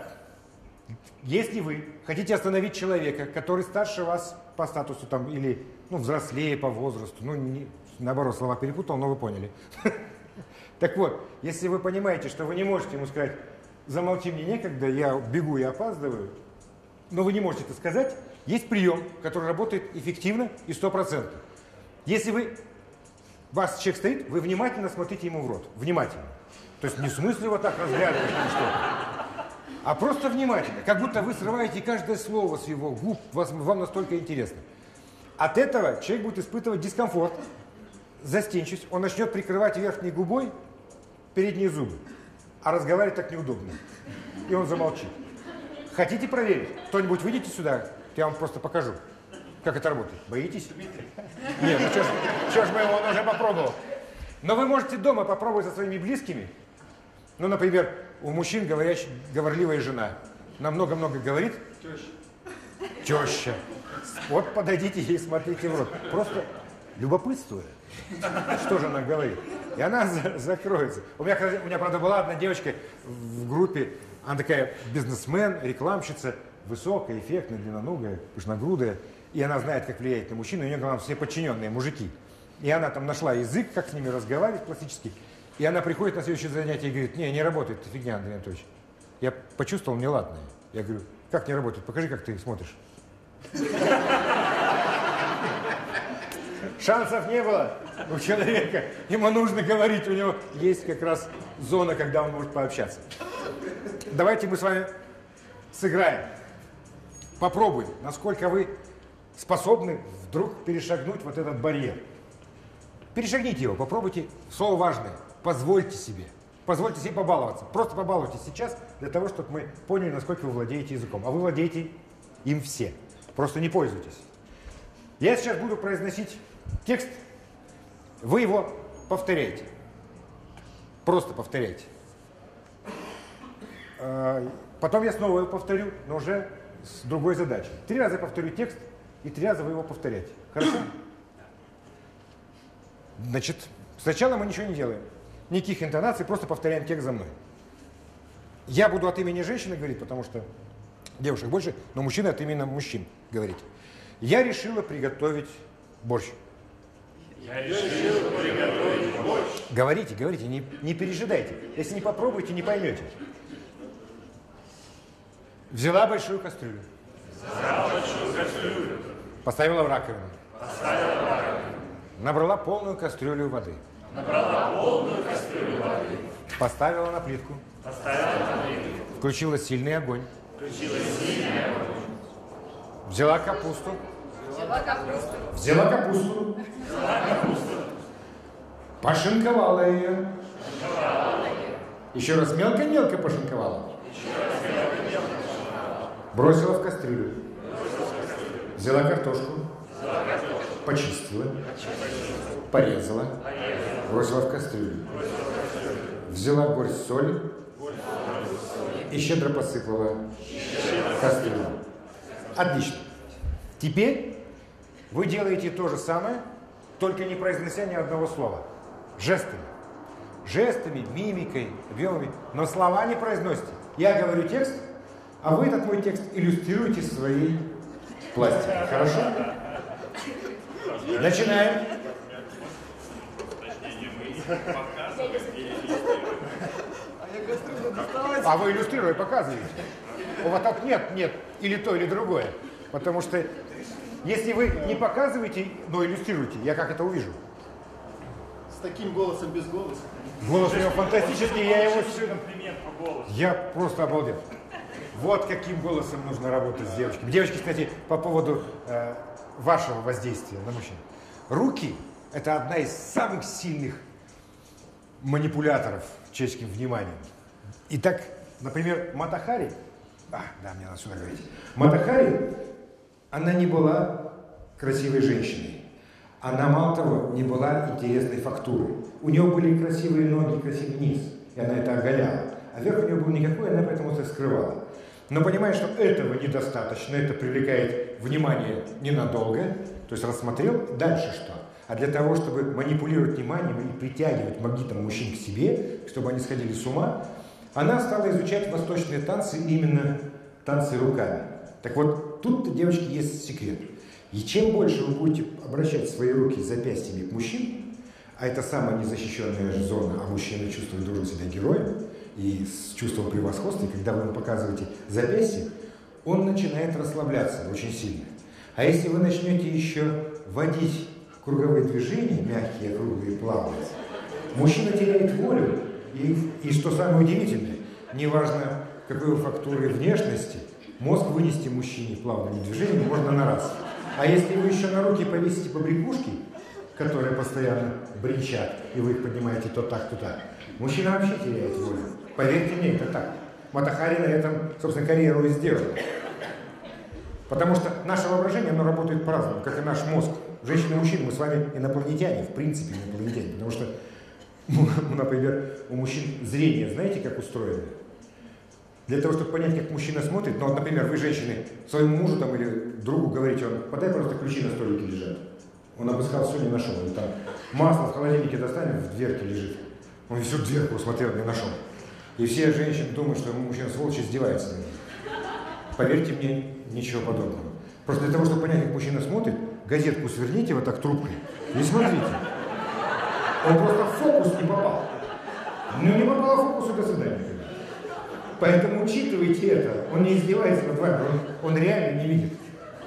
Если вы хотите остановить человека, который старше вас по статусу там, или взрослее по возрасту, наоборот, слова перепутал, но вы поняли. Так вот, если вы понимаете, что вы не можете ему сказать: замолчи, мне некогда, я бегу и опаздываю, но вы не можете это сказать, есть прием, который работает эффективно и 100%. Если у вас человек стоит, вы внимательно смотрите ему в рот. Внимательно. То есть не в смысле вот так разглядывать или что-то, а просто внимательно. Как будто вы срываете каждое слово с его губ, вам настолько интересно. От этого человек будет испытывать дискомфорт, застенчивость, он начнет прикрывать верхней губой передние зубы, а разговаривать так неудобно. И он замолчит. Хотите проверить? Кто-нибудь выйдите сюда, я вам просто покажу, как это работает. Боитесь? Нет, ну что ж мы его уже попробовал. Но вы можете дома попробовать со своими близкими. Ну, например, у мужчин говорливая жена. Намного-много говорит. Теща. Вот подойдите ей, смотрите в рот. Просто любопытствуя, что же она говорит. И она закроется. У меня, правда, была одна девочка в группе, она такая бизнесмен, рекламщица, высокая, эффектная, длинноногая, пышногрудая. И она знает, как влиять на мужчину. У нее, главное, все подчиненные мужики. И она там нашла язык, как с ними разговаривать классически. И она приходит на следующее занятие и говорит: не работает, это фигня, Андрей Анатольевич. Я почувствовал неладное. Я говорю: как не работает? Покажи, как ты смотришь. Шансов не было у человека. Ему нужно говорить, у него есть как раз зона, когда он может пообщаться. Давайте мы с вами сыграем. Попробуем, насколько вы способны вдруг перешагнуть вот этот барьер. Перешагните его, попробуйте. Слово важное. Позвольте себе побаловаться. Просто побалуйтесь сейчас для того, чтобы мы поняли, насколько вы владеете языком. А вы владеете им все. Просто не пользуйтесь. Я сейчас буду произносить текст. Вы его повторяйте. Просто повторяйте. Потом я снова его повторю, но уже с другой задачей. 3 раза повторю текст, и 3 раза вы его повторяете. Хорошо? Значит, сначала мы ничего не делаем. Никаких интонаций, просто повторяем текст за мной. Я буду от имени женщины говорить, потому что девушек больше, но мужчины от имени мужчин говорить. Я решила приготовить борщ. Я решила приготовить борщ. Говорите, не пережидайте. Если не попробуете, не поймете. Взяла большую кастрюлю. Поставила в раковину. Набрала полную кастрюлю воды. Поставила на плитку. Включила сильный огонь. Взяла капусту. Взяла капусту. Пошинковала ее. Еще раз мелко-мелко пошинковала. Бросила в кастрюлю. Взяла картошку. Почистила. Порезала. Бросила в кастрюлю. Взяла горсть соли. И щедро посыпала кастрюлю. Отлично. Теперь вы делаете то же самое, только не произнося ни одного слова. Жестами. Жестами, мимикой, объемами. Но слова не произносите. Я говорю текст, а вы этот мой текст иллюстрируете своей пластикой. Хорошо? Начинаем. А вы иллюстрируете, показываете. У вас так нет, или то, или другое. Потому что если вы не показываете, но иллюстрируете, я как это увижу? С таким голосом без голоса. Голос у него фантастический, я его... Комплимент по голосу. Я просто обалдел. Вот каким голосом нужно работать с девочками. Девочки, кстати, по поводу вашего воздействия на мужчин. Руки – это одна из самых сильных манипуляторов человеческим вниманием. Итак, например, Мата Хари, мне надо сюда говорить. Мата Хари, она не была красивой женщиной. Она, мало того, не была интересной фактуры. У нее были красивые ноги, красивый низ, и она это оголяла. А верх у нее был никакой, она поэтому это скрывала. Но понимая, что этого недостаточно, это привлекает внимание ненадолго, то есть рассмотрел, дальше что? А для того, чтобы манипулировать вниманием и притягивать магнитом мужчин к себе, чтобы они сходили с ума, она стала изучать восточные танцы, именно танцы руками. Так вот, тут-то, девочки, есть секрет. И чем больше вы будете обращать свои руки с запястьями к мужчинам, а это самая незащищенная зона, а мужчина чувствует, должен себя героем, и с чувством превосходства, и когда вы ему показываете запястье, он начинает расслабляться очень сильно. А если вы начнете еще вводить круговые движения, мягкие, круглые, плавные, мужчина теряет волю, и что самое удивительное, неважно какой вы фактуры внешности, мозг вынести мужчине плавными движениями можно на раз. А если вы еще на руки повесите побрякушки, которые постоянно бренчат, и вы их поднимаете то так, то так, мужчина вообще теряет волю. Поверьте мне, это так. Мата Хари на этом, собственно, карьеру и сделала. Потому что наше воображение, оно работает по-разному, как и наш мозг. Женщины и мужчины, мы с вами инопланетяне, в принципе инопланетяне. Потому что, например, у мужчин зрение, знаете, как устроено? Для того, чтобы понять, как мужчина смотрит, ну, вот, например, вы, женщины, своему мужу там, или другу говорите, он, подай просто ключи на столике лежат. Он обыскал все, не нашел. Он там масло в холодильнике достанет, в дверке лежит. Он всю дверку смотрел, не нашел. И все женщины думают, что мужчина сволочь издевается над ним. Поверьте мне, ничего подобного. Просто для того, чтобы понять, как мужчина смотрит, газетку сверните вот так трубкой и смотрите. Он просто в фокус не попал. Ну, не попал в фокус, и до свидания. Поэтому учитывайте это. Он не издевается над вами, он реально не видит.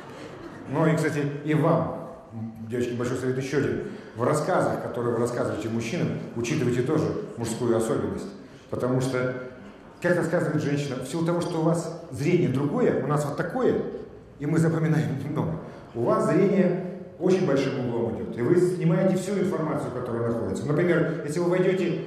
Ну и, кстати, и вам, девочки, большой совет еще один. В рассказах, которые вы рассказываете мужчинам, учитывайте тоже мужскую особенность. Потому что, как рассказывает женщина, в силу того, что у вас зрение другое, у нас вот такое, и мы запоминаем немного, у вас зрение очень большим углом идет. И вы снимаете всю информацию, которая находится. Например, если вы войдете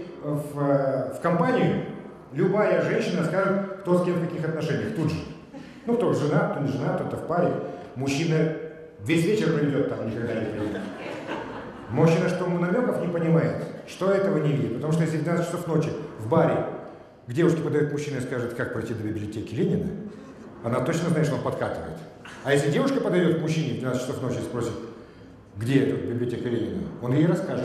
в компанию, любая женщина скажет, кто с кем в каких отношениях, тут же. Ну, кто женат, кто не женат, кто-то в паре. Мужчина весь вечер проведет там, никогда не придет. Мужчина, что намеков не понимает, что этого не видит. Потому что если в 12 часов ночи в баре к девушке подает мужчина и скажет, как пройти до библиотеки Ленина, она точно знает, что он подкатывает. А если девушка подает к мужчине в 12 часов ночи и спросит, где тут библиотека Ленина, он ей расскажет.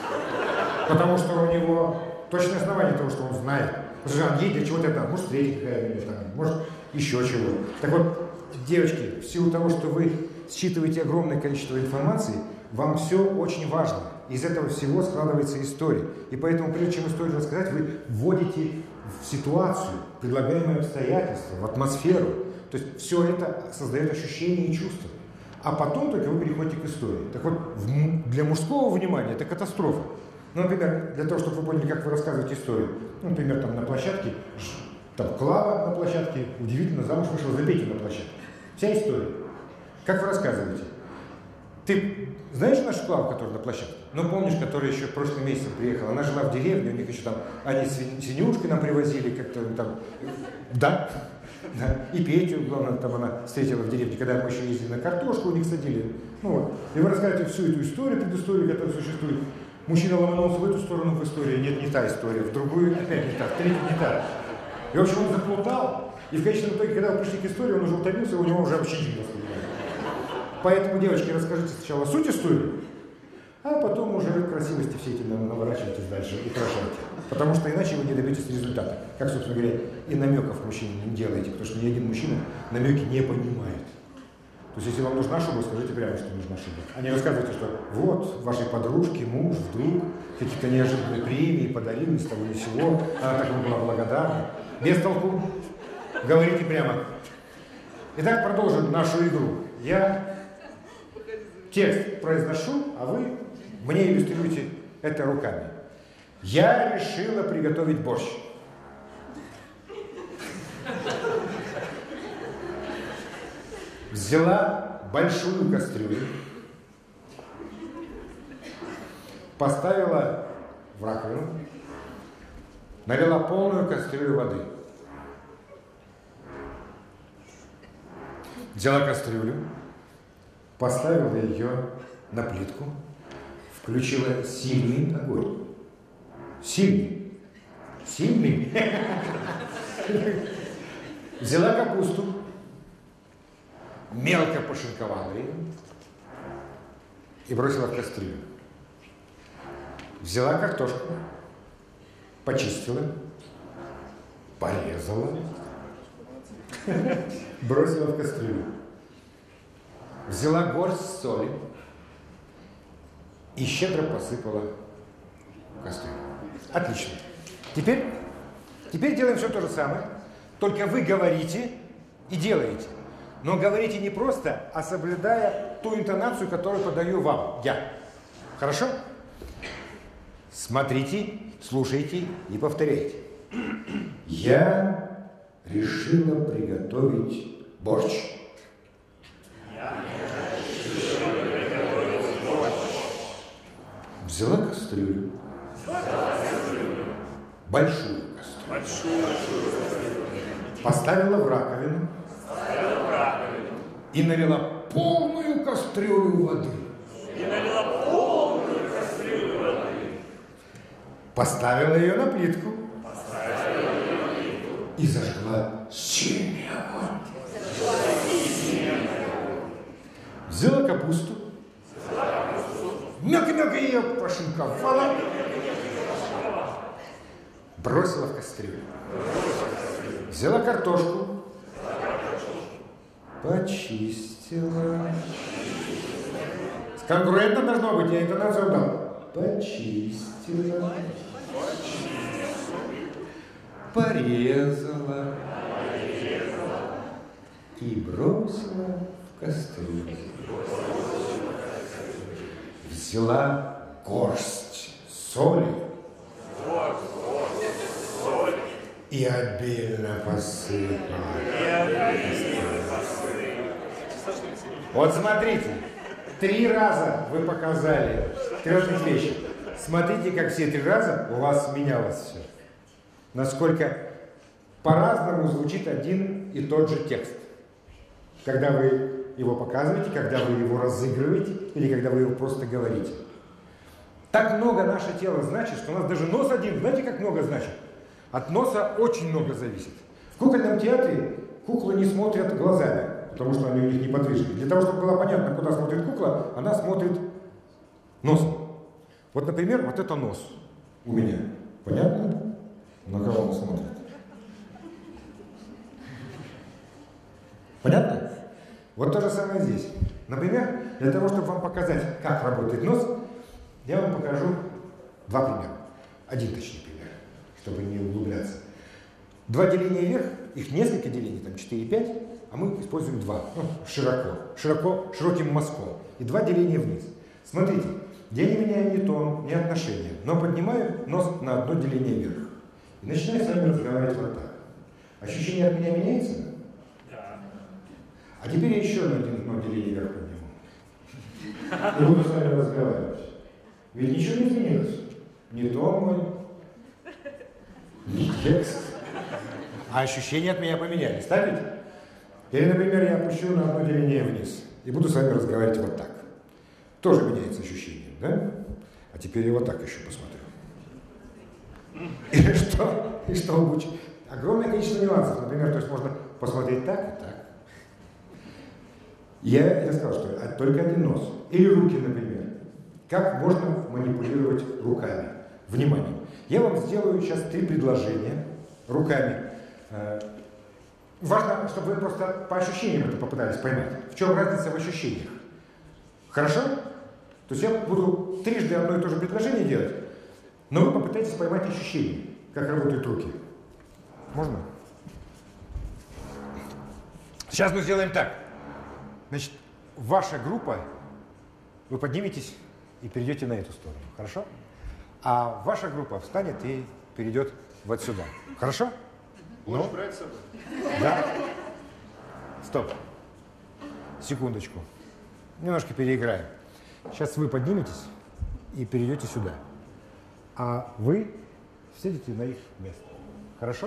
Потому что у него точное основание того, что он знает. Потому что ей для чего-то это, может, третья какая-нибудь, может, еще чего. Так вот, девочки, в силу того, что вы считываете огромное количество информации, вам все очень важно. Из этого всего складывается история. И поэтому, прежде чем историю рассказать, вы вводите в ситуацию, предлагаемые обстоятельства, в атмосферу. То есть все это создает ощущение и чувство. А потом только вы переходите к истории. Так вот, для мужского внимания это катастрофа. Ну, например, для того, чтобы вы поняли, как вы рассказываете историю. Ну, например, там на площадке, там Клава на площадке, удивительно, замуж вышла за Петю на площадке. Вся история. Как вы рассказываете? Ты знаешь нашу Клаву, которая на площадке? Ну, помнишь, которая еще в прошлом месяце приехала? Она жила в деревне, у них еще там, они свинюшки нам привозили, как-то там, да. Да. И Петю, главное, там она встретила в деревне, когда мы еще ездили на картошку, у них садили. Ну вот. И вы рассказываете всю эту историю, предысторию, которая существует. Мужчина ломанулся в эту сторону в истории, нет, не та история, в другую опять не та, в третью не та. И, в общем, он заплутал, и в конечном итоге, когда вы пришли к истории, он уже утомился, у него уже вообще ничего не вспоминает. Поэтому, девочки, расскажите сначала суть истории, а потом уже красивости все эти наворачивайтесь дальше и украшайте. Потому что иначе вы не добьетесь результата. Как, собственно говоря, и намеков мужчине не делаете, потому что ни один мужчина намеки не понимает. То есть, если вам нужна шуба, скажите прямо, что нужна шуба. А не рассказывайте, что вот, вашей подружке муж вдруг какие-то неожиданные премии подарил, ни с того ни с сего, она так ему была благодарна. Без толку. Говорите прямо. Итак, продолжим нашу игру. Я текст произношу, а вы мне иллюстрируете это руками. Я решила приготовить борщ. Взяла большую кастрюлю, поставила в раковину, налила полную кастрюлю воды. Взяла кастрюлю, поставила ее на плитку, включила сильный огонь. Сильный. Сильный. Взяла капусту, мелко пошинковала ее и бросила в кастрюлю. Взяла картошку, почистила, порезала, бросила в кастрюлю. Взяла горсть соли и щедро посыпала в кастрюлю. Отлично. Теперь делаем все то же самое, только вы говорите и делаете. Но говорите не просто, а соблюдая ту интонацию, которую подаю вам, я. Хорошо? Смотрите, слушайте и повторяйте. Я решила приготовить борщ. Взяла кастрюлю. Большую кастрюлю. Поставила в раковину. И налила полную кастрюлю воды. Поставила ее на плитку. и зажгла сильный огонь. Взяла капусту, мелко-мелко ее пошинковала, бросила в кастрюлю. Взяла картошку, почистила. Конгруентно должно быть, я интонацию дал. Почистила. Порезала. И бросила в кастрюлю. Взяла горсть соли. И обильно посыпала. Вот смотрите, 3 раза вы показали 3 разных вещи. Смотрите, как все 3 раза у вас менялось все. Насколько по-разному звучит один и тот же текст. Когда вы его показываете, когда вы его разыгрываете или когда вы его просто говорите. Так много наше тело значит, что у нас даже нос один, знаете, как много значит? От носа очень много зависит. В кукольном театре куклы не смотрят глазами, потому что они у них неподвижны. Для того, чтобы было понятно, куда смотрит кукла, она смотрит носом. Вот, например, вот это нос у меня. Понятно? На кого он смотрит? Понятно? Вот то же самое здесь. Например, для того, чтобы вам показать, как работает нос, я вам покажу 2 примера. Один, точнее, пример, чтобы не углубляться. 2 деления вверх, их несколько делений, там 4 и 5, а мы используем 2, широким мазком. И 2 деления вниз. Смотрите, я не меняю ни тон, ни отношения, но поднимаю нос на 1 деление вверх. И начинаю с вами разговаривать вот так. Ощущение от меня меняется? Да. А теперь я еще на 1 деление вверх подниму. И буду с вами разговаривать. Ведь ничего не изменилось. Ни тон мой, ни текст. А ощущения от меня поменялись. Так ведь? Или, например, я опущу на 1 деление вниз и буду с вами разговаривать вот так. Тоже меняется ощущение, да? А теперь я вот так еще посмотрю. И что? И что будет? Огромное количество нюансов. Например, то есть можно посмотреть так и так. Я сказал, что только 1 нос. Или руки, например. Как можно манипулировать руками? Внимание. Я вам сделаю сейчас 3 предложения руками. Важно, чтобы вы просто по ощущениям это попытались поймать. В чем разница в ощущениях? Хорошо? То есть я буду 3 одно и то же предложение делать, но вы попытаетесь поймать ощущения, как работают руки. Можно? Сейчас мы сделаем так. Значит, ваша группа, вы подниметесь и перейдете на эту сторону. Хорошо? А ваша группа встанет и перейдет вот сюда. Хорошо? Будешь брать с собой? Да. Стоп. Секундочку. Немножко переиграем. Сейчас вы подниметесь и перейдете сюда. А вы сядете на их место. Хорошо?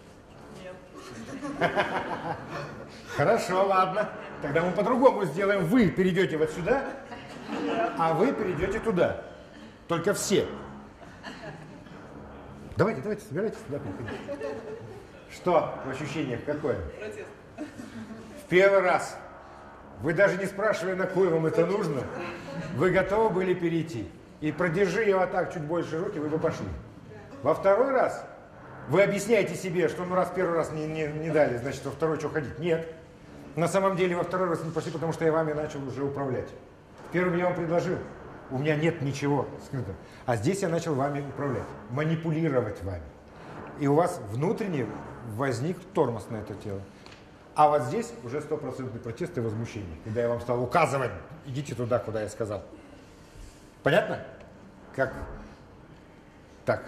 Нет. Хорошо, ладно. Тогда мы по-другому сделаем. Вы перейдете вот сюда, а вы перейдете туда. Только все. Давайте, собирайтесь сюда. Что в ощущениях какое? Протест. В первый раз. Вы даже не спрашивая, на кой вам это нужно, вы готовы были перейти. И продержи его так чуть больше руки, вы бы пошли. Во второй раз вы объясняете себе, что ну раз первый раз не дали, значит во второй что ходить? Нет. На самом деле во второй раз не пошли, потому что я вами начал уже управлять. Первым я вам предложил. У меня нет ничего скрытого. А здесь я начал вами управлять, манипулировать вами. И у вас внутренне возник тормоз на это тело. А вот здесь уже 100% протест и возмущение. Когда я вам стал указывать, идите туда, куда я сказал. Понятно? Как? Так.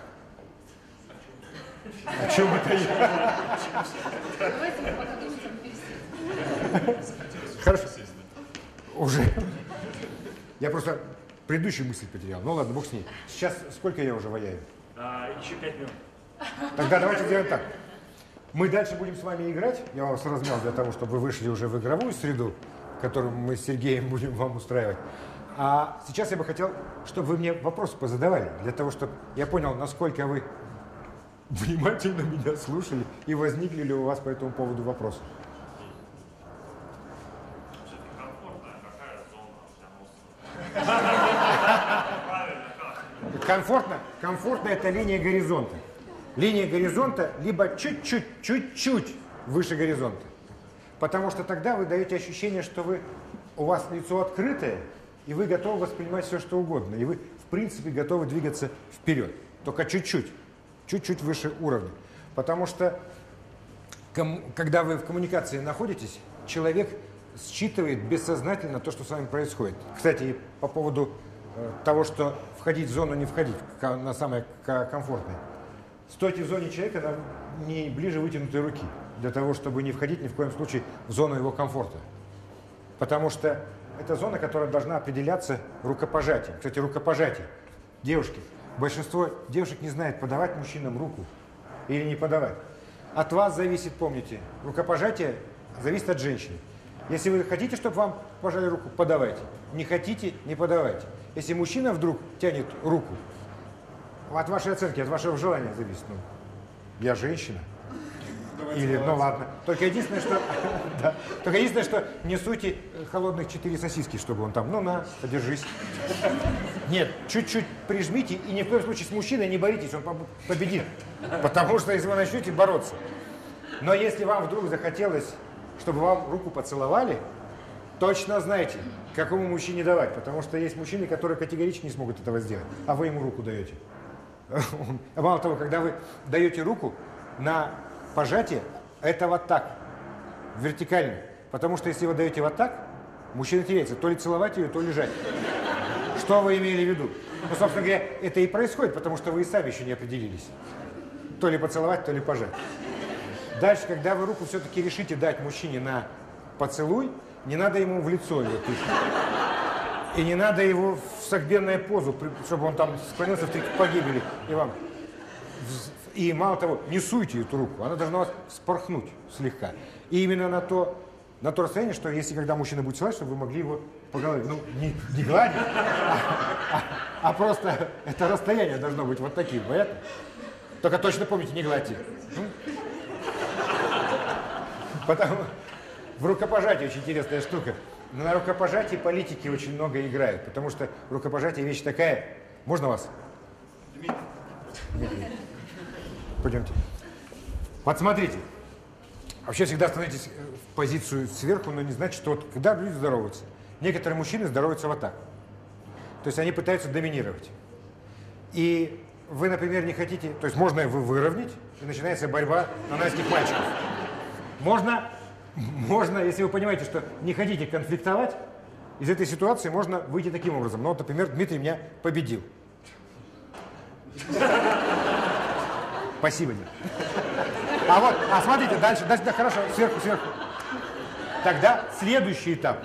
О чем это я? Давайте мы пока думаем, пересесть. Хорошо. Уже. Я просто предыдущую мысль потерял. Ну ладно, бог с ней. Сейчас сколько я уже ваяю? Еще 5 минут. Тогда давайте сделаем так. Мы дальше будем с вами играть. Я вас размял для того, чтобы вы вышли уже в игровую среду, которую мы с Сергеем будем вам устраивать. А сейчас я бы хотел, чтобы вы мне вопросы позадавали, для того, чтобы я понял, насколько вы внимательно меня слушали и возникли ли у вас по этому поводу вопросы? Комфортно это линия горизонта. Линия горизонта либо чуть-чуть выше горизонта. Потому что тогда вы даете ощущение, что у вас лицо открытое, и вы готовы воспринимать все, что угодно. И вы, в принципе, готовы двигаться вперед. Только чуть-чуть выше уровня. Потому что, когда вы в коммуникации находитесь, человек считывает бессознательно то, что с вами происходит. Кстати, по поводу того, что входить в зону, не входить, на самое комфортное. Стойте в зоне человека не ближе вытянутой руки, для того, чтобы не входить ни в коем случае в зону его комфорта. Потому что это зона, которая должна определяться рукопожатием. Кстати, рукопожатие. Девушки, большинство девушек не знает, подавать мужчинам руку или не подавать. От вас зависит, помните, рукопожатие зависит от женщины. Если вы хотите, чтобы вам пожали руку, подавайте. Не хотите, не подавайте. Если мужчина вдруг тянет руку, от вашей оценки, от вашего желания зависит. Ну, я женщина. Или, ну ладно. Только единственное, что не суйте холодных 4 сосиски, чтобы он там, ну на, подержись. Нет, чуть-чуть прижмите, и ни в коем случае с мужчиной не боритесь, он победит. Потому что если вы начнете бороться. Но если вам вдруг захотелось, чтобы вам руку поцеловали, точно знайте, какому мужчине давать. Потому что есть мужчины, которые категорически не смогут этого сделать, а вы ему руку даете. Мало того, когда вы даете руку на пожатие, это вот так, вертикально. Потому что если вы даете вот так, мужчина теряется, то ли целовать ее, то ли лежать. Что вы имели в виду? Ну, собственно говоря, это и происходит, потому что вы и сами еще не определились. То ли поцеловать, то ли пожать. Дальше, когда вы руку все-таки решите дать мужчине на поцелуй, не надо ему в лицо ее тычать. И не надо его в согбенную позу, чтобы он там склонился в три погибели и вам. И мало того, не суйте эту руку, она должна вас спорхнуть слегка. И именно на то расстояние, что если когда мужчина будет целовать, чтобы вы могли его по голове, ну, не гладить, а просто это расстояние должно быть вот таким, понятно? Только точно помните, не гладьте. Потому в рукопожатии очень интересная штука. Но на рукопожатии политики очень много играют, потому что рукопожатие вещь такая. Можно вас? Дмитрий. Пойдемте. Вот смотрите. Вообще всегда становитесь в позицию сверху, но не значит, что вот когда люди здороваются. Некоторые мужчины здороваются вот так. То есть они пытаются доминировать. И вы, например, не хотите... То есть можно его выровнять, и начинается борьба нанайских мальчиков. Можно, если вы понимаете, что не хотите конфликтовать, из этой ситуации можно выйти таким образом. Ну, вот, например, Дмитрий меня победил. Спасибо, Дмитрий. А смотрите, дальше, да, хорошо, сверху. Тогда следующий этап.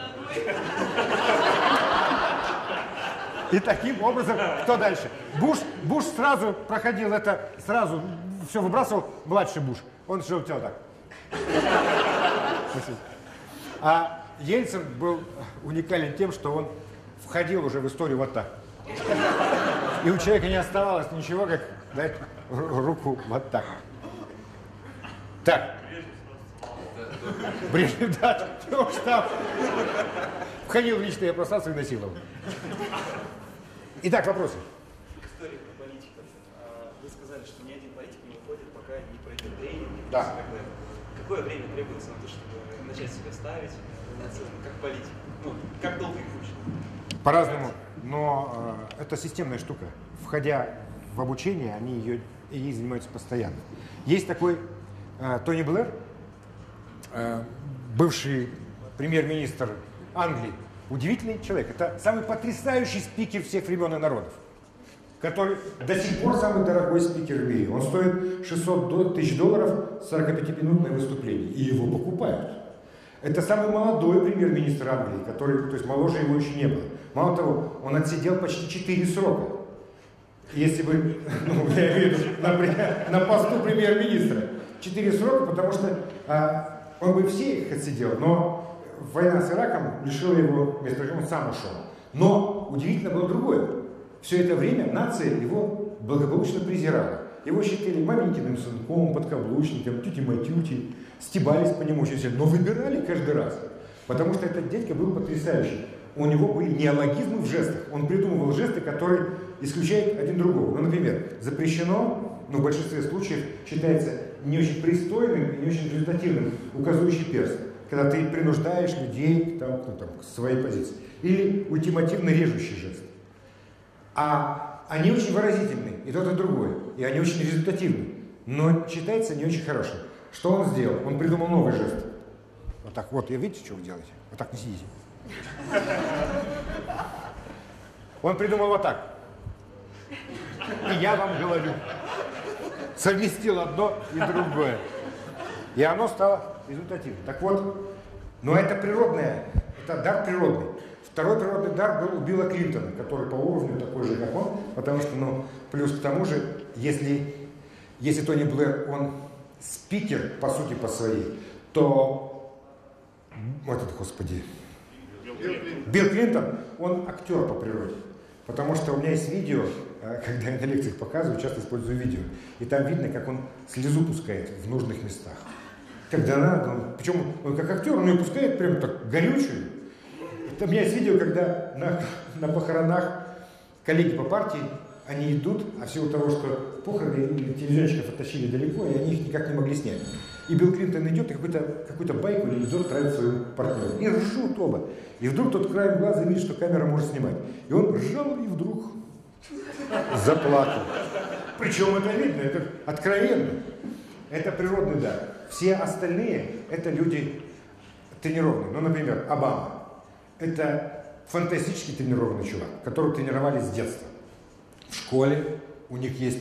И таким образом, кто дальше? Буш сразу проходил это, сразу все выбрасывал, младший Буш. Он шел так. Спасибо. А Ельцин был уникален тем, что он входил уже в историю вот так. И у человека не оставалось ничего, как дать руку вот так. Так. Брежнев, да, уж там. Входил в личное пространство и насиловал. Итак, вопросы. История про политиков. Вы сказали, что ни один политик не уходит, пока не пройдет тренинг. Да. Какое время требуется на то, чтобы начать себя ставить как политик? Ну, как долго их учат? По-разному, но это системная штука. Входя в обучение, они ей занимаются постоянно. Есть такой Тони Блэр, бывший премьер-министр Англии. Удивительный человек. Это самый потрясающий спикер всех времен и народов, который до сих пор самый дорогой спикер в мире. Он стоит $600 тысяч, 45-минутное выступление. И его покупают. Это самый молодой премьер-министр Англии, который, то есть моложе его еще не было. Мало того, он отсидел почти 4 срока. Если бы, ну, я имею в виду, на посту премьер-министра. 4 срока, потому что он бы все их отсидел, но война с Ираком лишила его места, он сам ушел. Но удивительно было другое. Все это время нация его благополучно презирала. его считали маменькиным сынком, подкаблучником, тюти-матюти, стебались по нему очень сильно, но выбирали каждый раз. Потому что этот дядька был потрясающий. У него были неологизмы в жестах. Он придумывал жесты, которые исключают один другого. Ну, например, запрещено, но в большинстве случаев считается не очень пристойным и не очень результативным указывающий перст, когда ты принуждаешь людей к своей позиции. Или ультимативно режущий жест. А они очень выразительны, и тот, и другой. И они очень результативны. Но считается не очень хорошим. Что он сделал? Он придумал новый жест. Вот так вот, видите, что вы делаете? Вот так не сидите. Он придумал вот так. И я вам говорю. Совместил одно и другое. И оно стало результативным. Так вот, но это природное, это дар природный. Второй природный дар был у Билла Клинтона, который по уровню такой же, как он, потому что, плюс к тому же, если Тони Блэр, он спикер, по сути, по своей, то, Билл Клинтон, он актер по природе. Потому что у меня есть видео, когда я на лекциях показываю, часто использую видео, и там видно, как он слезу пускает в нужных местах. Когда надо, причем он как актер, он ее пускает прям так горючую. У меня есть видео, когда на похоронах коллеги по партии, они идут, а в силу того, что похороны телевизионщиков оттащили далеко, и они их никак не могли снять. И Билл Клинтон идет и какую-то байку или анекдот травит своему партнеру. И ржут оба. И вдруг тот краем глаза видит, что камера может снимать. И он ржал и вдруг заплакал. Причем это видно, это откровенно. Это природный дар. Все остальные это люди тренированные. Ну, например, Обама. Это фантастически тренированный чувак, которого тренировали с детства. В школе у них есть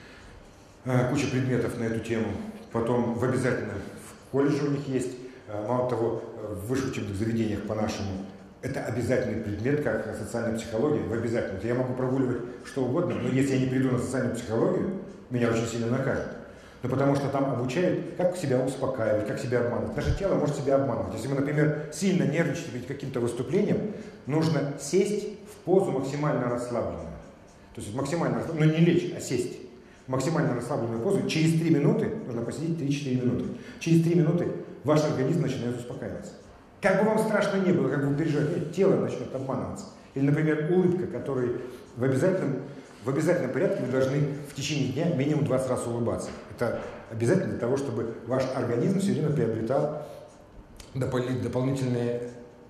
куча предметов на эту тему. Потом в обязательном в колледже у них есть, мало того, в высших учебных заведениях по-нашему, это обязательный предмет, как социальная психология, в обязательном. Я могу прогуливать что угодно, но если я не приду на социальную психологию, меня очень сильно накажут. Но потому что там обучают, как себя успокаивать, как себя обманывать. Наше тело может себя обманывать. Если вы, например, сильно нервничаете перед каким-то выступлением, нужно сесть в позу максимально расслабленную. То есть максимально расслабленную, но не лечь, а сесть. Максимально расслабленную позу. Через 3 минуты, нужно посидеть 3-4 минуты. Через 3 минуты ваш организм начинает успокаиваться. Как бы вам страшно не было, как бы вы переживаете, тело начнет обманываться. Или, например, улыбка, которой в обязательном порядке вы должны в течение дня минимум 20 раз улыбаться. Это обязательно для того, чтобы ваш организм все время приобретал дополнительные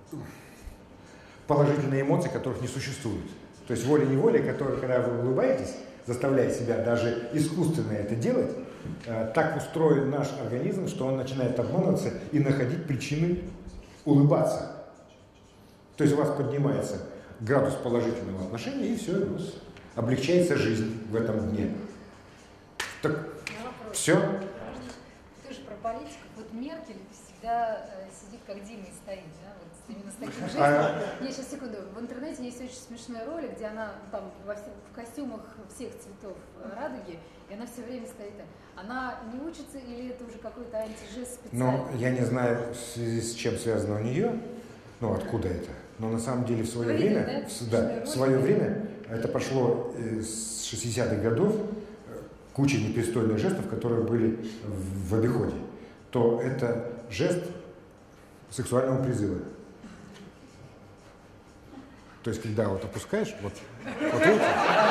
положительные эмоции, которых не существует. То есть волей-неволей, которые, когда вы улыбаетесь, заставляя себя даже искусственно это делать, так устроен наш организм, что он начинает обманываться и находить причины улыбаться. То есть у вас поднимается градус положительного отношения, и все, у вас облегчается жизнь в этом дне. Так, все? Ты же про политиков. Вот Меркель всегда сидит как Дима и стоит, да? Вот именно с таким жестом. Нет, сейчас, секунду. В интернете есть очень смешной ролик, где она там в костюмах всех цветов радуги, и она все время стоит. Она не учится или это уже какой-то антижест специальный? Ну, я не знаю, в связи с чем связано у нее, ну, откуда это. Но на самом деле в свое время, в свое время, это пошло с 60-х годов, куча непристойных жестов, которые были в обиходе, то это жест сексуального призыва. То есть, когда вот опускаешь, вот видите?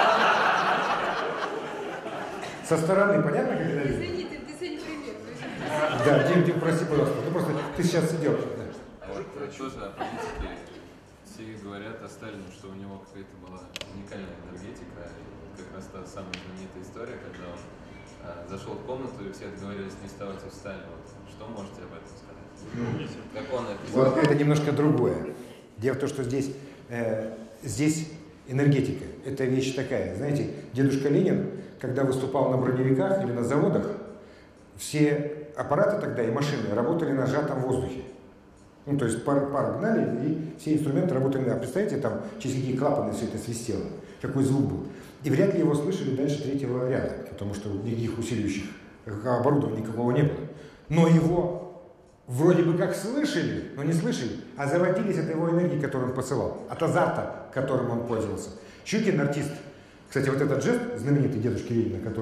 Со стороны понятно, как это видно? Извини, ты сегодня пример. Да, Дим, прости, пожалуйста. Ну просто ты сейчас сидел. А вот тоже о политике. Все говорят о Сталине, что у него какая-то была уникальная энергетика. И как раз та самая знаменитая история, когда он зашел в комнату и все договорились не вставать и встали. Вот. Что можете об этом сказать? Как он это Вот это немножко другое. Дело в том, что здесь энергетика. Это вещь такая. Знаете, дедушка Ленин, когда выступал на броневиках или на заводах, все аппараты тогда и машины работали на сжатом воздухе. Ну, то есть пар гнали, и все инструменты работали. А представляете, там через какие клапаны все это свистело, какой звук был. И вряд ли его слышали дальше 3-го ряда, потому что никаких усиливающих оборудования никакого не было. Но его вроде бы как слышали, но не слышали, а заводились от его энергии, которую он посылал, от азарта, которым он пользовался. Щукин артист. Кстати, вот этот жест знаменитый дедушки Ленина, который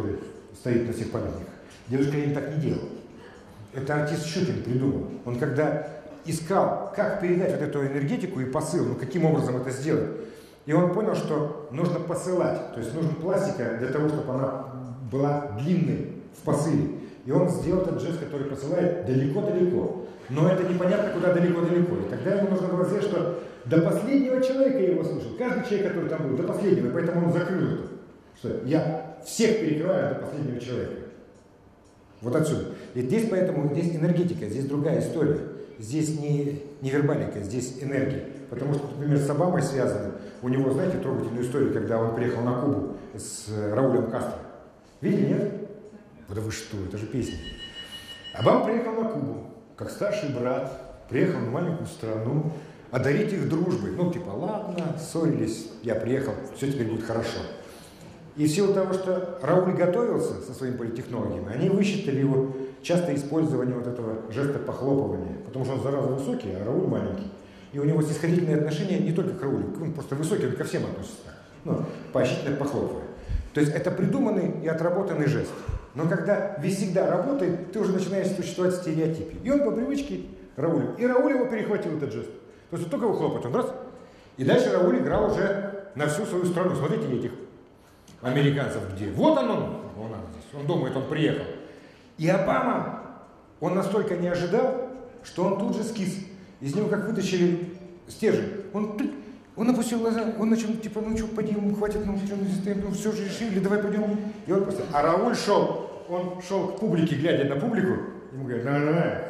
стоит на всех памятниках. Дедушка Ленин так не делал. Это артист Щукин придумал. Он когда искал, как передать вот эту энергетику и посыл, ну каким образом это сделать, и он понял, что нужно посылать. То есть нужна пластика для того, чтобы она была длинной в посыле. И он сделал этот жест, который посылает далеко-далеко. Но это непонятно, куда далеко-далеко. И тогда ему нужно было сделать, что до последнего человека я его слышал. Каждый человек, который там был, до последнего. И поэтому он закрыл это. Что я всех перекрываю до последнего человека. Вот отсюда. И здесь поэтому здесь энергетика, здесь другая история. Здесь не вербалика, здесь энергия. Потому что, например, с Обамой связано. У него, знаете, трогательную историю, когда он приехал на Кубу с Раулем Кастро. Видели, нет? Да вы что, это же песня. Обама приехал на Кубу, как старший брат, приехал в маленькую страну, одарить их дружбой. Ну, типа, ладно, ссорились, я приехал, все теперь будет хорошо. И в силу того, что Рауль готовился со своими политтехнологиями, они высчитали его частое использование вот этого жеста похлопывания, потому что он зараза высокий, а Рауль маленький. И у него снисходительное отношение не только к Раулю, он просто высокий, он ко всем относится так. Ну, поощрительно похлопывая. То есть это придуманный и отработанный жест. Но когда всегда работает, ты уже начинаешь существовать в стереотипе. И он по привычке Раулю. И Рауль его перехватил этот жест. То есть он только его хлопает, он раз. И дальше Рауль играл уже на всю свою страну. Смотрите этих американцев где. Вот он здесь. Он думает, он приехал. И Обама, он настолько не ожидал, что он тут же скис. Из него как вытащили стержень. Он опустил глаза, он начал, типа, ну что, пойдем, хватит, ну все же решили, давай пойдем. И он просто, а Рауль он шел к публике, глядя на публику, ему говорит, давай,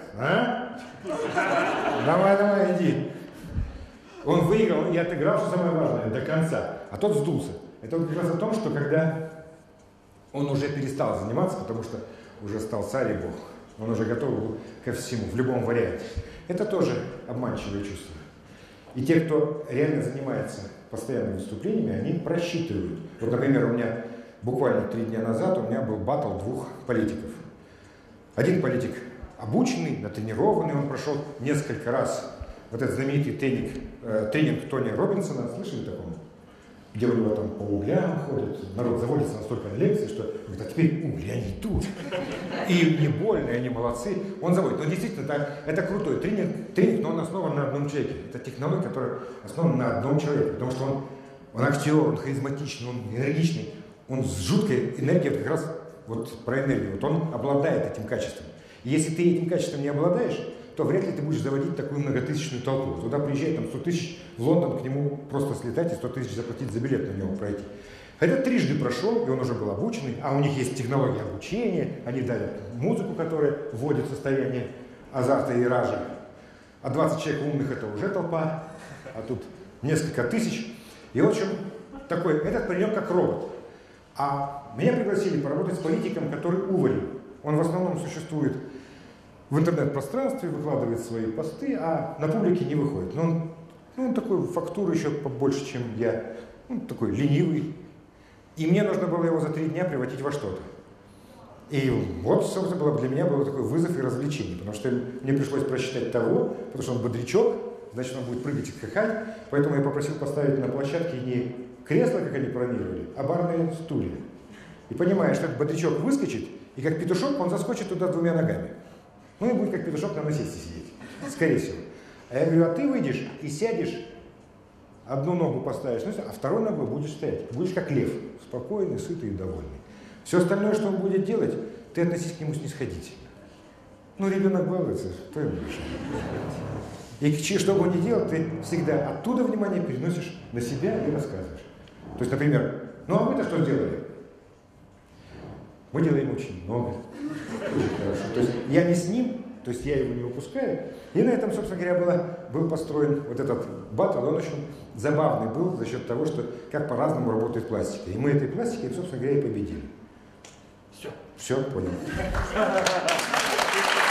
давай, иди. Он выиграл и отыграл, что самое важное, до конца, а тот сдулся. Это вот как раз о том, что когда он уже перестал заниматься, потому что уже стал царь и бог, он уже готов был ко всему, в любом варианте. Это тоже обманчивое чувство. И те, кто реально занимается постоянными выступлениями, они просчитывают. Вот, например, у меня буквально 3 дня назад у меня был баттл 2 политиков. Один политик обученный, натренированный, он прошел несколько раз вот этот знаменитый тренинг Тони Робинсона, слышали такого? Где у него там по углям ходят, народ заводится настолько на лекции, что говорит, а теперь угли, они тут. И не больно, и они молодцы. Он заводит. Но действительно, это крутой тренинг, но он основан на одном человеке. Это технология, которая основана на одном человеке. Потому что он актер, он харизматичный, он энергичный. Он с жуткой энергией, как раз вот про энергию. Вот он обладает этим качеством. И если ты этим качеством не обладаешь, то вряд ли ты будешь заводить такую многотысячную толпу. Туда приезжает там 100 тысяч, в Лондон к нему просто слетать и 100 тысяч заплатить за билет на него пройти. Этот трижды прошел, и он уже был обученный, а у них есть технология обучения, они дали музыку, которая вводит в состояние азарта и ража. А 20 человек умных это уже толпа, а тут несколько тысяч. И в общем, этот прием как робот. А меня пригласили поработать с политиком, который уволен. Он в основном существует в интернет-пространстве, выкладывает свои посты, а на публике не выходит. Но он такой фактуру еще побольше, чем я. Он такой ленивый. И мне нужно было его за 3 дня превратить во что-то. И вот, собственно, для меня был такой вызов и развлечение, потому что мне пришлось просчитать того, потому что он бодрячок, значит, он будет прыгать и скакать, поэтому я попросил поставить на площадке не кресло, как они планировали, а барные стулья. И понимая, что этот бодрячок выскочит, и как петушок он заскочит туда 2 ногами. Ну и будет как петушок на насесте сидеть, скорее всего. А я говорю, а ты выйдешь и сядешь, одну ногу поставишь, а второй ногой будешь стоять. Будешь как лев, спокойный, сытый и довольный. Все остальное, что он будет делать, ты относись к нему снисходительно. Ну, ребенок балуется, кто ему мешает? И что бы он ни делал, ты всегда оттуда внимание переносишь на себя и рассказываешь. То есть, например, ну а вы-то что сделали? Мы делаем очень много. Очень хорошо. То есть я не с ним, то есть я его не выпускаю. И на этом, собственно говоря, был построен вот этот баттл. Он очень забавный был за счет того, что как по-разному работает пластика. И мы этой пластикой, собственно говоря, и победили. Все, понял.